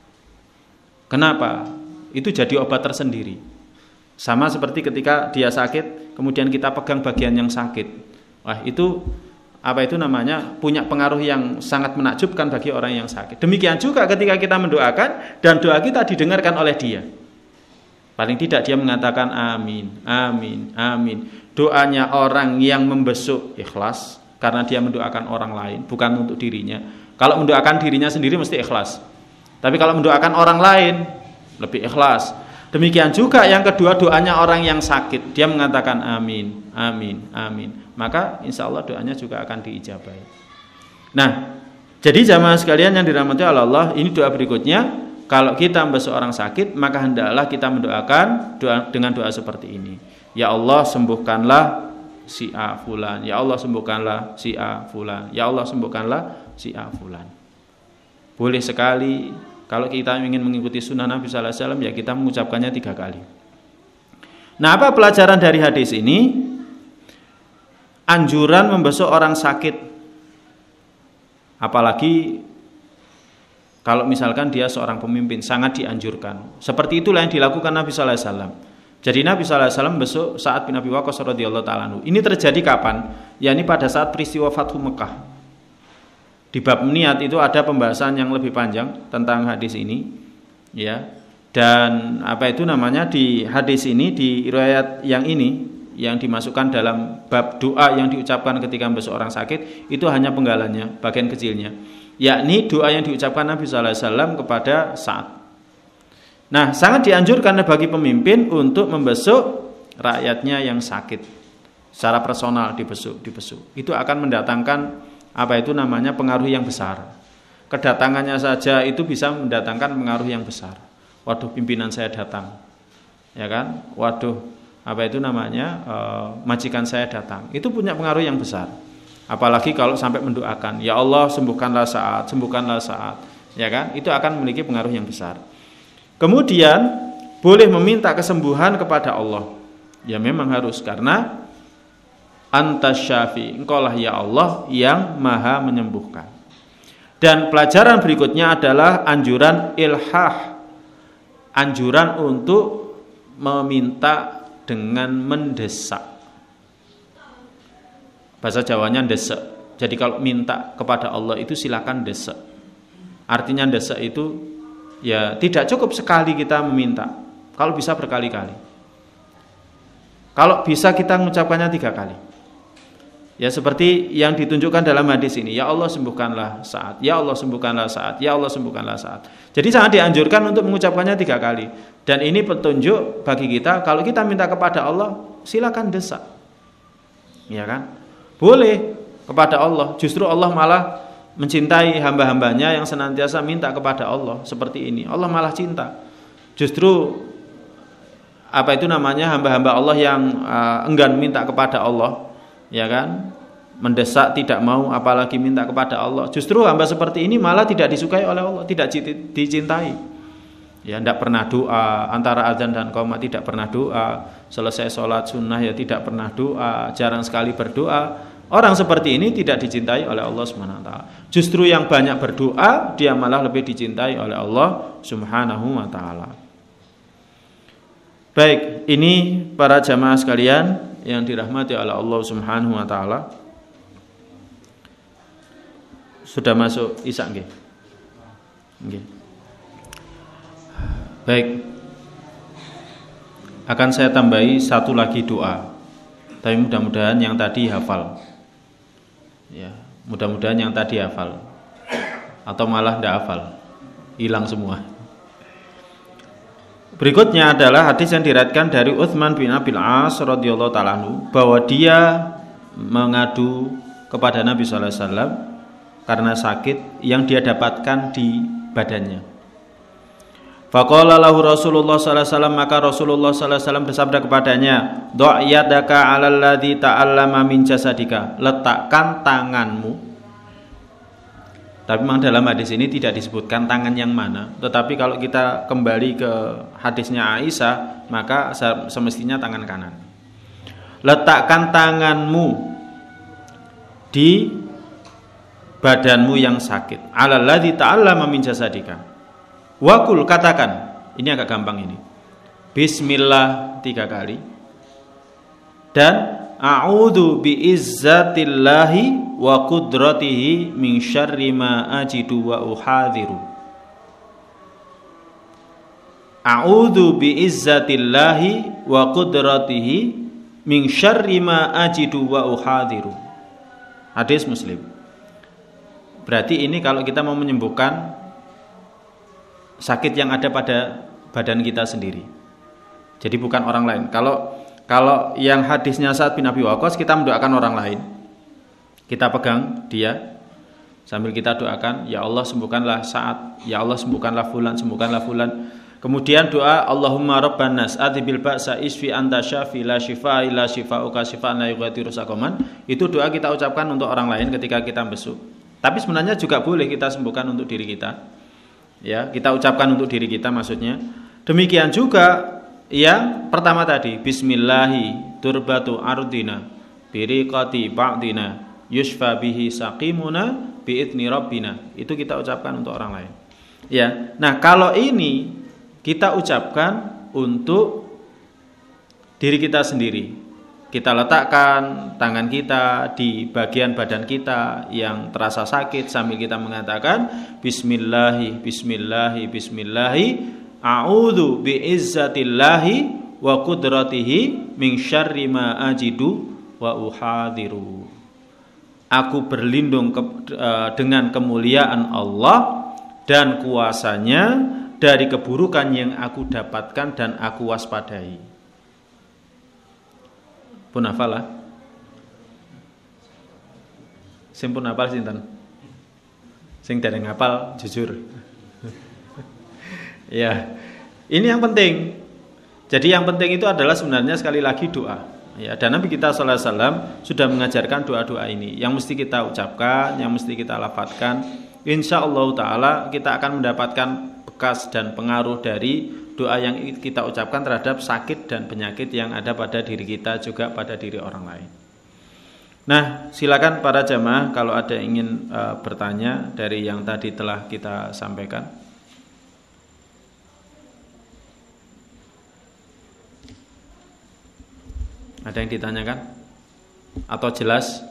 Kenapa? Itu jadi obat tersendiri. Sama seperti ketika dia sakit, kemudian kita pegang bagian yang sakit. Wah, itu apa itu namanya? Punya pengaruh yang sangat menakjubkan bagi orang yang sakit. Demikian juga ketika kita mendoakan dan doa kita didengarkan oleh dia. Paling tidak dia mengatakan amin, amin, amin. Doanya orang yang membesuk ikhlas karena dia mendoakan orang lain, bukan untuk dirinya. Kalau mendoakan dirinya sendiri mesti ikhlas. Tapi kalau mendoakan orang lain lebih ikhlas. Demikian juga yang kedua doanya orang yang sakit, dia mengatakan amin, amin, amin. Maka insya Allah doanya juga akan diijabahi. Nah, jadi jamaah sekalian yang dirahmati Allah, ini doa berikutnya. Kalau kita membesuk orang sakit, maka hendaklah kita mendoakan doa dengan doa seperti ini. Ya Allah, sembuhkanlah si A fulan. Ya Allah, sembuhkanlah si A fulan. Ya Allah, sembuhkanlah si A fulan. Boleh sekali kalau kita ingin mengikuti sunnah Nabi sallallahu alaihi wasallam, ya kita mengucapkannya tiga kali. Nah, apa pelajaran dari hadis ini? Anjuran membesuk orang sakit, apalagi kalau misalkan dia seorang pemimpin, sangat dianjurkan. Seperti itulah yang dilakukan Nabi sallallahu alaihi wasallam. Jadi Nabi sallallahu alaihi wasallam besuk Sa'ad bin Abi Waqqas radhiyallahu ta'ala anhu. Ini terjadi kapan? yakni pada saat peristiwa Fathu Mekah. Di bab niat itu ada pembahasan yang lebih panjang tentang hadis ini, ya. Dan apa itu namanya, di hadis ini, di riwayat yang ini yang dimasukkan dalam bab doa yang diucapkan ketika membesuk orang sakit, itu hanya penggalannya, bagian kecilnya, yakni doa yang diucapkan Nabi sallallahu alaihi wasallam kepada Sa'ad. Nah, sangat dianjurkan bagi pemimpin untuk membesuk rakyatnya yang sakit secara personal, dibesuk, dibesuk. Itu akan mendatangkan apa itu namanya pengaruh yang besar. Kedatangannya saja itu bisa mendatangkan pengaruh yang besar. Waduh, pimpinan saya datang, ya kan? Waduh, apa itu namanya, e, majikan saya datang. Itu punya pengaruh yang besar. Apalagi kalau sampai mendoakan, ya Allah sembuhkanlah Sa'ad, sembuhkanlah Sa'ad, ya kan? Itu akan memiliki pengaruh yang besar. Kemudian boleh meminta kesembuhan kepada Allah. Ya memang harus, karena Antas Syafi, engkaulah ya Allah yang maha menyembuhkan. Dan pelajaran berikutnya adalah anjuran ilhah, anjuran untuk meminta dengan mendesak. Bahasa Jawanya desek. Jadi kalau minta kepada Allah itu silakan desek. Artinya desek itu ya tidak cukup sekali kita meminta, kalau bisa berkali-kali. Kalau bisa kita mengucapkannya tiga kali. Ya seperti yang ditunjukkan dalam hadis ini, ya Allah sembuhkanlah Sa'ad, ya Allah sembuhkanlah Sa'ad, ya Allah sembuhkanlah Sa'ad. Jadi sangat dianjurkan untuk mengucapkannya tiga kali. Dan ini petunjuk bagi kita, kalau kita minta kepada Allah, silakan desak. Ya kan? Boleh kepada Allah. Justru Allah malah mencintai hamba-hambanya yang senantiasa minta kepada Allah seperti ini. Allah malah cinta. Justru apa itu namanya, hamba-hamba Allah yang uh, enggan minta kepada Allah, ya kan, mendesak tidak mau apalagi minta kepada Allah. Justru hamba seperti ini malah tidak disukai oleh Allah, tidak dicintai. Ya, tidak pernah doa, antara azan dan qomat tidak pernah doa, selesai sholat sunnah ya tidak pernah doa, jarang sekali berdoa. Orang seperti ini tidak dicintai oleh Allah Subhanahu wa taala. Justru yang banyak berdoa, dia malah lebih dicintai oleh Allah Subhanahu wa taala. Baik, ini para jamaah sekalian yang dirahmati oleh Allah Subhanahu wa taala. Sudah masuk Isya nggih? Nggih. Baik. Akan saya tambahi satu lagi doa. Tapi mudah-mudahan yang tadi hafal. Ya, mudah-mudahan yang tadi hafal. Atau malah tidak hafal. Hilang semua. Berikutnya adalah hadis yang diriwayatkan dari Utsman bin Abil As radhiyallahu taala anhu, bahwa dia mengadu kepada Nabi sallallahu alaihi wasallam karena sakit yang dia dapatkan di badannya. Faqala lahu Rasulullah sallallahu alaihi wasallam, maka Rasulullah sallallahu alaihi wasallam bersabda kepadanya, "Dha' yadaka 'alal ladzi ta'allama min jasadika." Letakkan tanganmu. Tapi memang dalam hadis ini tidak disebutkan tangan yang mana. Tetapi kalau kita kembali ke hadisnya Aisyah, maka semestinya tangan kanan. Letakkan tanganmu di badanmu yang sakit. 'Alal ladzi ta'allama min jasadika. Wakul, katakan, ini agak gampang ini. Bismillah tiga kali. Dan a'udzu bi'izzatillahi wa qudratihi min syarri ma ajidu wa uhadhiru. A'udzu bi'izzatillahi wa qudratihi min syarri ma ajidu wa uhadhiru. Hadis Muslim. Berarti ini kalau kita mau menyembuhkan sakit yang ada pada badan kita sendiri. Jadi bukan orang lain. Kalau kalau yang hadisnya Sa'ad bin Abi Waqqas, kita mendoakan orang lain. Kita pegang dia sambil kita doakan, ya Allah sembuhkanlah Sa'ad, ya Allah sembuhkanlah fulan, sembuhkanlah fulan. Kemudian doa Allahumma rabban nas adhibil ba'sa isfi anta syafi la shifaa illa shifaa'uka shifaa'an la yughadiru saqaman. Itu doa kita ucapkan untuk orang lain ketika kita besuk. Tapi sebenarnya juga boleh kita sembuhkan untuk diri kita. Ya, kita ucapkan untuk diri kita maksudnya. Demikian juga yang pertama tadi, bismillahi turbatu ardina biriqati ba'dina yushfa bihi saqimuna bi'idni rabbina. Itu kita ucapkan untuk orang lain. Ya. Nah, kalau ini kita ucapkan untuk diri kita sendiri. Kita letakkan tangan kita di bagian badan kita yang terasa sakit sambil kita mengatakan bismillahi bismillahi bismillahi a'udzu bi'izzatillahi wa qudratihi min syarri ma ajidu wa uhadhiru. Aku berlindung ke, uh, dengan kemuliaan Allah dan kuasanya dari keburukan yang aku dapatkan dan aku waspadai. Pun hafal lah. Sing pun hafal sinten? Sing dereng hafal jujur. Ya. Ini yang penting. Jadi yang penting itu adalah sebenarnya sekali lagi doa. Ya, dan Nabi kita sallallahu alaihi wasallam sudah mengajarkan doa-doa ini yang mesti kita ucapkan, yang mesti kita lafadzkan insya Allah Ta'ala kita akan mendapatkan bekas dan pengaruh dari doa yang kita ucapkan terhadap sakit dan penyakit yang ada pada diri kita, juga pada diri orang lain. Nah, silakan para jamaah kalau ada yang ingin uh, bertanya dari yang tadi telah kita sampaikan. Ada yang ditanyakan? Atau jelas?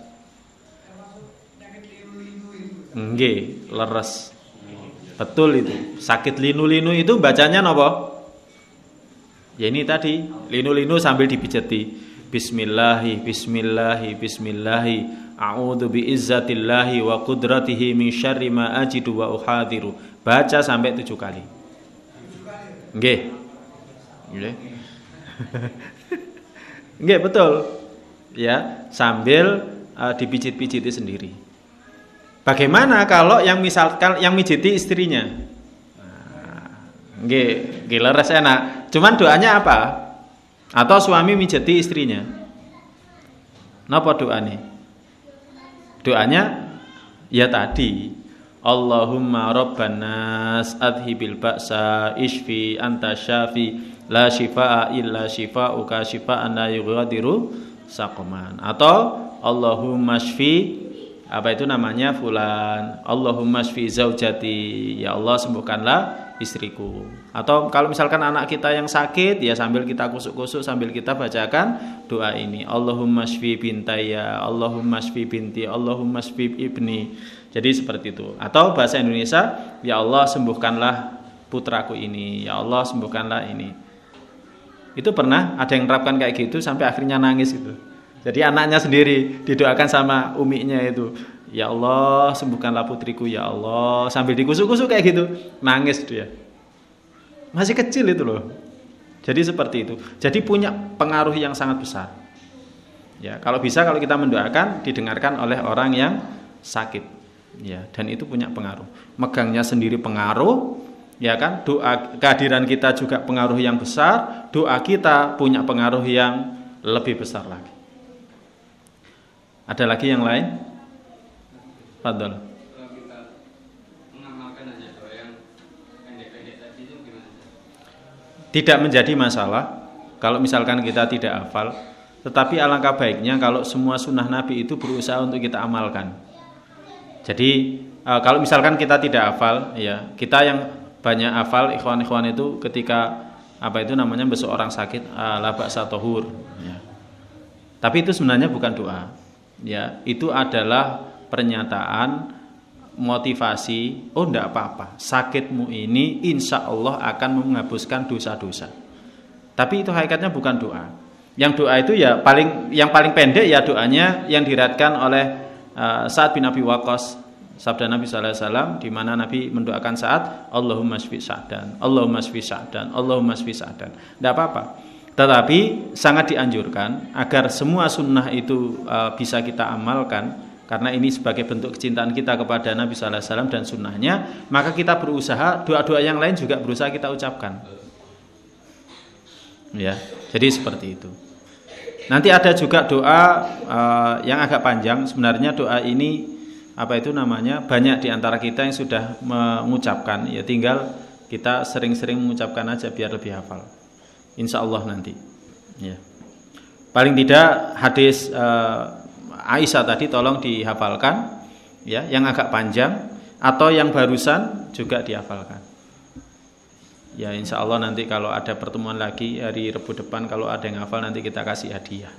Nggih, leres. Betul itu. Sakit linu-linu itu bacanya napa? Ya ini tadi, linu-linu sambil dipijeti. Bismillahi, bismillahi, bismillahi. A'udzu biizzatillahi wa qudratihi min syarri ma ajidu wa uhadiru. Baca sampai tujuh kali. Nggih. Nggih. Nggih, betul. Ya, sambil uh, dipijit-pijiti sendiri. Bagaimana kalau yang misalkan yang mijiti istrinya? Nggih, nggih leres enak. Cuman doanya apa? Atau suami mijeti istrinya? Napa doanya? Doanya ya tadi, Allahumma rabbanas adhibil ba'sa ishfi anta syafi la shifaa illa shifauka shifaan la yughadiru saqaman. Atau Allahumma shfi, apa itu namanya, fulan, Allahumma shfi zaujati, ya Allah sembuhkanlah istriku. Atau kalau misalkan anak kita yang sakit, ya sambil kita kusuk-kusuk sambil kita bacakan doa ini, Allahumma shfi bintaya, Allahumma shfi binti, Allahumma shfi ibni. Jadi seperti itu. Atau bahasa Indonesia, ya Allah sembuhkanlah putraku ini, ya Allah sembuhkanlah ini. Itu pernah ada yang nerapkan kayak gitu sampai akhirnya nangis gitu. Jadi anaknya sendiri didoakan sama uminya itu, ya Allah sembuhkanlah putriku ya Allah, sambil dikusuk-kusuk kayak gitu, nangis dia. Masih kecil itu loh. Jadi seperti itu. Jadi punya pengaruh yang sangat besar. Ya, kalau bisa kalau kita mendoakan didengarkan oleh orang yang sakit. Ya, dan itu punya pengaruh. Megangnya sendiri pengaruh, ya kan? Doa kehadiran kita juga pengaruh yang besar, doa kita punya pengaruh yang lebih besar lagi. Ada lagi yang lain? Fadhol. Kalau kita mengamalkan aja doa yang pendek-pendek tadi itu gimana? Tidak menjadi masalah kalau misalkan kita tidak hafal, tetapi alangkah baiknya kalau semua sunnah Nabi itu berusaha untuk kita amalkan. Jadi kalau misalkan kita tidak hafal, ya kita yang banyak hafal, ikhwan-ikhwan itu ketika apa itu namanya besok orang sakit, la ba'sa tahur. Ya. Tapi itu sebenarnya bukan doa. Ya, itu adalah pernyataan motivasi, oh enggak apa-apa, sakitmu ini insya Allah akan menghapuskan dosa-dosa. Tapi itu hakikatnya bukan doa. Yang doa itu ya paling yang paling pendek ya doanya yang diriwayatkan oleh uh, Sa'ad bin Abi Waqqas, sabda Nabi sallallahu alaihi wasallam, di mana Nabi mendoakan Sa'ad, Allahumma shfi Sa'dan, Allahumma shfi Sa'dan, Allahumma shfi Sa'dan. Enggak apa-apa. Tetapi sangat dianjurkan agar semua sunnah itu uh, bisa kita amalkan, karena ini sebagai bentuk kecintaan kita kepada Nabi sallallahu alaihi wasallam dan sunnahnya, maka kita berusaha doa-doa yang lain juga berusaha kita ucapkan. Ya, jadi seperti itu. Nanti ada juga doa uh, yang agak panjang. Sebenarnya doa ini apa itu namanya banyak diantara kita yang sudah mengucapkan. Ya tinggal kita sering-sering mengucapkan aja biar lebih hafal. Insya Allah nanti. Ya. Paling tidak hadis uh, Aisyah tadi tolong dihafalkan, ya, yang agak panjang atau yang barusan juga dihafalkan. Ya, insya Allah nanti kalau ada pertemuan lagi hari Rabu depan, kalau ada yang hafal nanti kita kasih hadiah.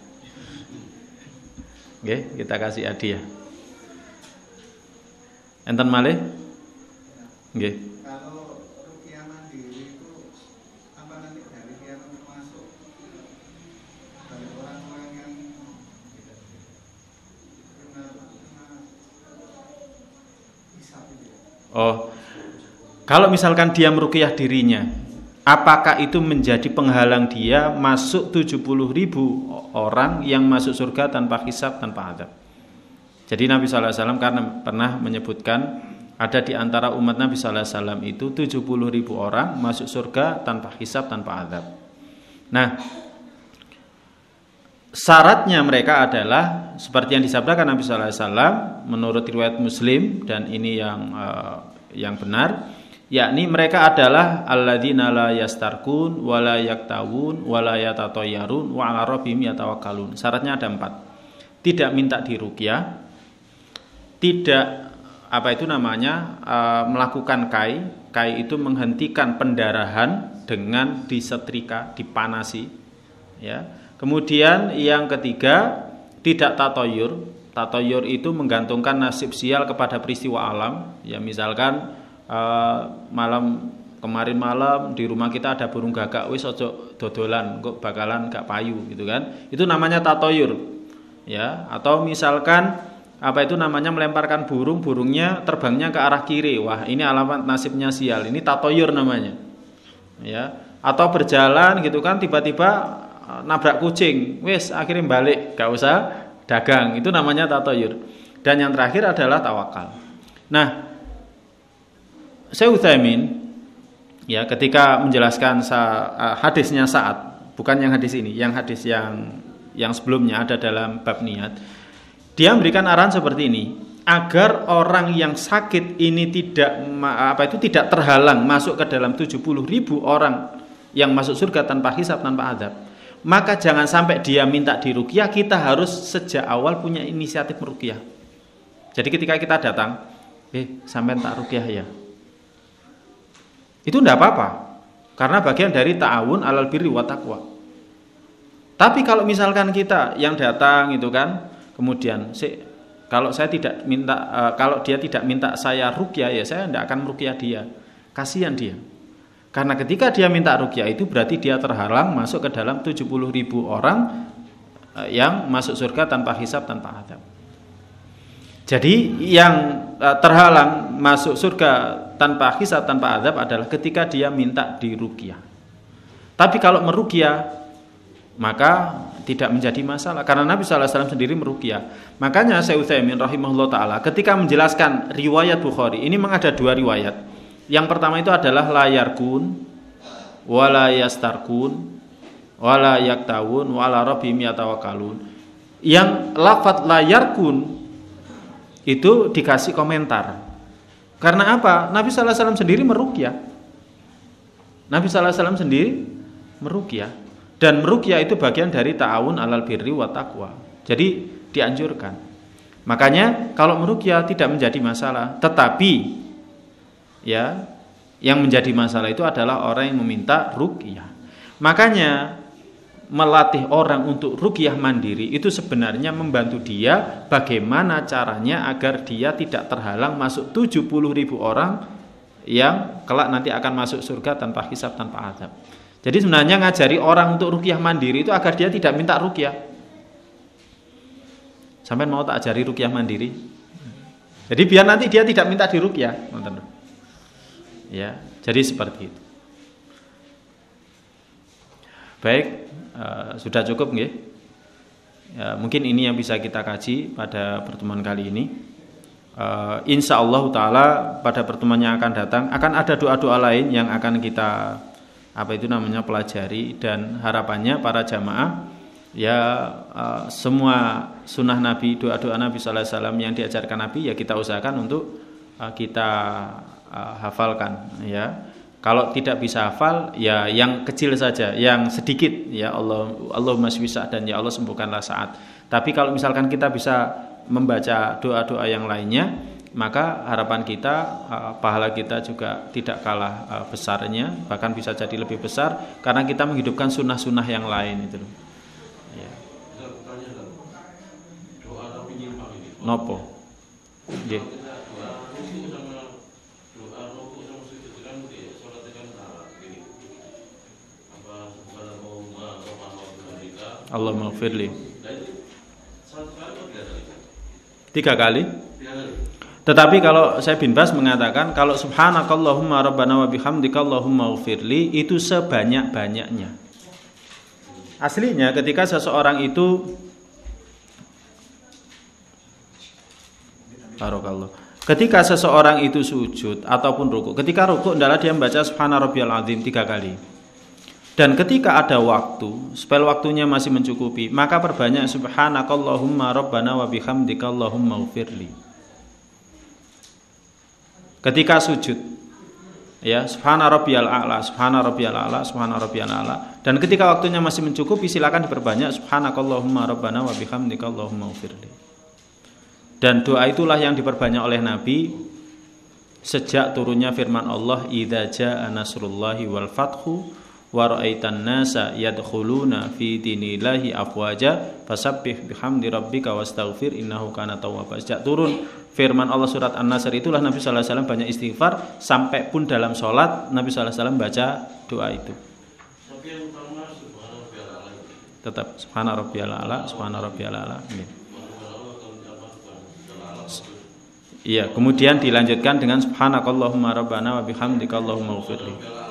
Oke, kita kasih hadiah. Enten malih? Nggih. Oh, kalau misalkan dia meruqyah dirinya, apakah itu menjadi penghalang dia masuk tujuh puluh ribu orang yang masuk surga tanpa hisab, tanpa azab? Jadi Nabi sallallahu alaihi wasallam karena pernah menyebutkan ada di antara umat Nabi sallallahu alaihi wasallam itu tujuh puluh ribu orang masuk surga tanpa hisab, tanpa azab. Nah, syaratnya mereka adalah seperti yang disabdakan Nabi sallallahu alaihi wasallam menurut riwayat Muslim, dan ini yang uh, yang benar, yakni mereka adalah alladzina la yastarkun wa la yaktawun wa la yatatayyarun wa 'ala rabbihim yatawakkalun. Syaratnya ada empat. Tidak minta diruqyah, tidak apa itu namanya uh, melakukan kai. Kai itu menghentikan pendarahan dengan disetrika, dipanasi, ya. Kemudian yang ketiga, tidak tatoyur. Tatoyur itu menggantungkan nasib sial kepada peristiwa alam. Ya misalkan uh, malam kemarin malam di rumah kita ada burung gagak, wis ojo dodolan, kok bakalan gak payu gitu kan. Itu namanya tatoyur. Ya, atau misalkan apa itu namanya melemparkan burung, burungnya terbangnya ke arah kiri. Wah, ini alamat nasibnya sial. Ini tatoyur namanya. Ya, atau berjalan gitu kan tiba-tiba nabrak kucing, wes akhirnya balik, gak usah dagang, itu namanya tatoyur. Dan yang terakhir adalah tawakal. Nah, Syekh Utsaimin ya ketika menjelaskan sa- hadisnya Sa'ad, bukan yang hadis ini, yang hadis yang yang sebelumnya ada dalam bab niat, dia memberikan arahan seperti ini, agar orang yang sakit ini tidak apa itu tidak terhalang masuk ke dalam tujuh puluh ribu orang yang masuk surga tanpa hisab, tanpa azab. Maka jangan sampai dia minta diruqyah, kita harus sejak awal punya inisiatif meruqyah. Jadi ketika kita datang, eh sampean tak ruqyah ya, itu tidak apa-apa, karena bagian dari ta'awun alal birri wa taqwa. Tapi kalau misalkan kita yang datang itu kan, kemudian si, kalau saya tidak minta, uh, kalau dia tidak minta saya ruqyah ya saya tidak akan meruqyah dia, kasihan dia. Karena ketika dia minta ruqyah itu berarti dia terhalang masuk ke dalam tujuh puluh ribu orang yang masuk surga tanpa hisab, tanpa azab. Jadi yang terhalang masuk surga tanpa hisab, tanpa azab adalah ketika dia minta diruqyah. Tapi kalau meruqyah maka tidak menjadi masalah, karena Nabi sallallahu alaihi wasallam sendiri meruqyah. Makanya Syekh Utsaimin rahimahullah taala ketika menjelaskan riwayat Bukhari, ini memang ada dua riwayat. Yang pertama itu adalah la yarkun wala yastarkun wala yaktawun wala rabbihim yatawakkalun. Yang lafaz la yarkun itu dikasih komentar. Karena apa? Nabi sallallahu alaihi wasallam sendiri meruqyah. Nabi sallallahu alaihi wasallam sendiri meruqyah, dan meruqyah itu bagian dari ta'awun alal birri wa taqwa. Jadi dianjurkan. Makanya kalau meruqyah tidak menjadi masalah, tetapi ya, yang menjadi masalah itu adalah orang yang meminta ruqyah. Makanya melatih orang untuk ruqyah mandiri itu sebenarnya membantu dia bagaimana caranya agar dia tidak terhalang masuk tujuh puluh ribu orang yang kelak nanti akan masuk surga tanpa hisab, tanpa azab. Jadi sebenarnya ngajari orang untuk ruqyah mandiri itu agar dia tidak minta ruqyah. Sampai mau tak ajari ruqyah mandiri? Jadi biar nanti dia tidak minta diruqyah. Ya, jadi seperti itu. Baik, uh, sudah cukup nggih? Ya, mungkin ini yang bisa kita kaji pada pertemuan kali ini. Uh, insya Allah Taala pada pertemuan yang akan datang akan ada doa-doa lain yang akan kita apa itu namanya pelajari, dan harapannya para jamaah ya uh, semua sunnah Nabi, doa-doa Nabi Sallallahu Alaihi Wasallam yang diajarkan Nabi ya kita usahakan untuk uh, kita uh, hafalkan ya. Kalau tidak bisa hafal ya yang kecil saja, yang sedikit ya Allah Allahumma shfisa dan ya Allah sembuhkanlah Sa'ad. Tapi kalau misalkan kita bisa membaca doa-doa yang lainnya, maka harapan kita uh, pahala kita juga tidak kalah uh, besarnya, bahkan bisa jadi lebih besar karena kita menghidupkan sunnah-sunnah yang lain itu. Ya. Nopo. Nggih. Allahumma ighfirli. Tiga kali. Tetapi kalau saya bin Bas mengatakan kalau subhanakallahumma rabbana wa bihamdika Allahumma ighfirli itu sebanyak-banyaknya. Aslinya ketika seseorang itu Barakallah. Ketika seseorang itu sujud ataupun rukuk, ketika rukuk adalah dia membaca subhana rabbiyal azim tiga kali. Dan ketika ada waktu, spell waktunya masih mencukupi, maka perbanyak subhanakallahumma rabbana wa bihamdika allahumma ghfirli. Ketika sujud, ya, subhana rabbiyal a'la, subhana rabbiyal a'la, subhana rabbiyal a'la. Dan ketika waktunya masih mencukupi, silakan diperbanyak subhanakallahumma rabbana wa bihamdika allahumma ghfirli. Dan doa itulah yang diperbanyak oleh Nabi sejak turunnya firman Allah, idza jaa nasrullahi wal fathu wa ra'aitan nasa yadkhuluna fi dinillahi afwaja fasabbih bihamdi rabbika wastaghfir innahu kana tawwaba. Sejak turun firman Allah surat An-Nasr itulah Nabi sallallahu alaihi wasallam banyak istighfar, sampai pun dalam sholat Nabi sallallahu alaihi wasallam baca doa itu. Tetap subhana rabbiyal a'la, subhana rabbiyal a'la. Iya, kemudian dilanjutkan dengan subhanakallahumma rabbana wa bihamdika allahumma ghfirli.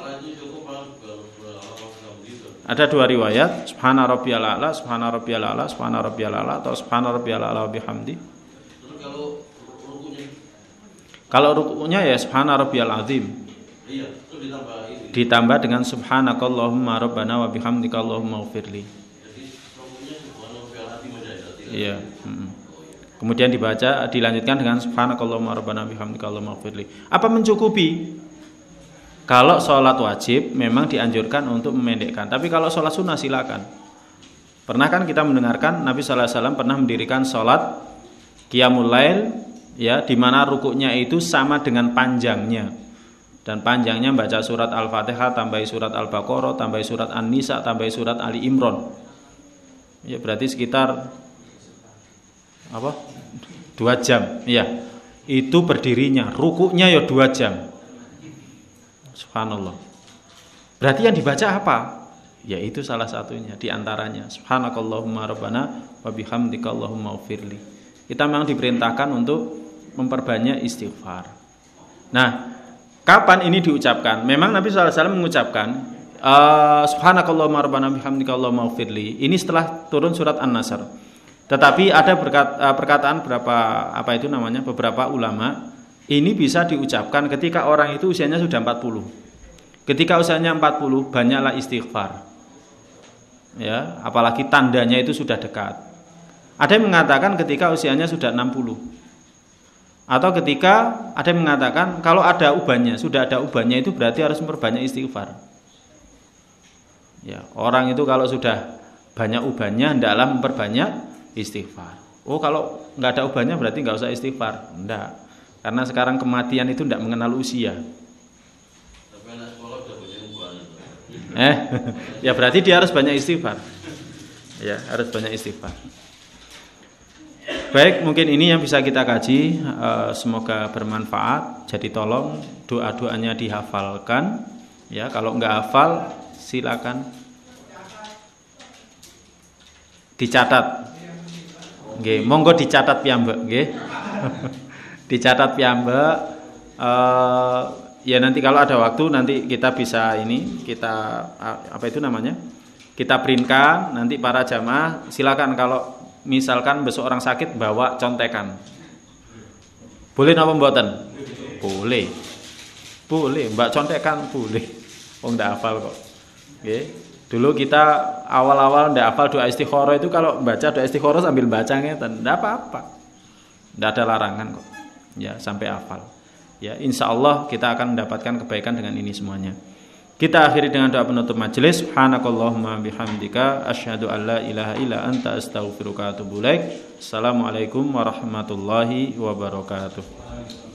Ada dua riwayat, subhana rabbiyal a'la, subhana rabbiyal a'la, subhana rabbiyal a'la atau subhana rabbiyal a'la wa bihamdi. Kalau rukunya? Kalau rukunya ya subhana rabbiyal azim. Iya, itu ditambah ini. Ditambah dengan subhanakallahumma rabbana wa bihamdika allahumma ghfirli. Jadi rukunya subhana rabbiyal azim aja ya. Iya, heeh. Kemudian dibaca, dilanjutkan dengan subhanakallahumma rabbana wa bihamdika allahumma ghfirli. Apa mencukupi? Kalau sholat wajib memang dianjurkan untuk memendekkan. Tapi kalau sholat sunnah silakan. Pernah kan kita mendengarkan Nabi sallallahu alaihi wasallam pernah mendirikan sholat qiyamul lail, ya, di mana rukuknya itu sama dengan panjangnya. Dan panjangnya baca surat Al-Fatihah, tambah surat Al-Baqarah, tambah surat An-Nisa, tambah surat Ali Imran. Ya, berarti sekitar apa? Dua jam. Ya, itu berdirinya, rukuknya ya dua jam. Subhanallah. Berarti yang dibaca apa? Yaitu salah satunya di antaranya subhanakallahumma rabbana wa bihamdika allahumma ghfirli. Kita memang diperintahkan untuk memperbanyak istighfar. Nah, kapan ini diucapkan? Memang Nabi sallallahu alaihi wasallam mengucapkan uh, subhanakallahumma rabbana wa bihamdika allahumma ghfirli. Ini setelah turun surat An-Nasr. Tetapi ada berkat, uh, perkataan berapa apa itu namanya? Beberapa ulama ini bisa diucapkan ketika orang itu usianya sudah empat puluh. Ketika usianya empat puluh, banyaklah istighfar. Ya, apalagi tandanya itu sudah dekat. Ada yang mengatakan ketika usianya sudah enam puluh. Atau ketika ada yang mengatakan kalau ada ubannya, sudah ada ubannya itu berarti harus memperbanyak istighfar. Ya, orang itu kalau sudah banyak ubannya hendaklah memperbanyak istighfar. Oh, kalau nggak ada ubannya berarti nggak usah istighfar. Enggak. Karena sekarang kematian itu tidak mengenal usia. Tapi anak sekolah sudah banyak uban. Eh, ya berarti dia harus banyak istighfar. Ya, harus banyak istighfar. Baik, mungkin ini yang bisa kita kaji. Semoga bermanfaat. Jadi tolong doa-doanya dihafalkan. Ya, kalau nggak hafal, silakan dicatat. Nggih, monggo dicatat piyambak, nggih. Dicatat piyambak, uh, ya nanti kalau ada waktu nanti kita bisa ini kita apa itu namanya kita printkan, nanti para jamaah silakan kalau misalkan besok orang sakit bawa contekan, boleh napa mboten? Boleh, boleh mbak contekan boleh, oh ndak hafal kok. Okay. Dulu kita awal-awal ndak hafal doa istikharah itu kalau baca doa istikharah sambil baca ngeten, ndak apa-apa, ndak ada larangan kok. Ya, sampai hafal. Ya, insya Allah kita akan mendapatkan kebaikan dengan ini semuanya. Kita akhiri dengan doa penutup majelis. Subhanakallahumma bihamdika asyhadu an la ilaha illa anta astaghfiruka wa atubu ilaik. Assalamualaikum warahmatullahi wabarakatuh.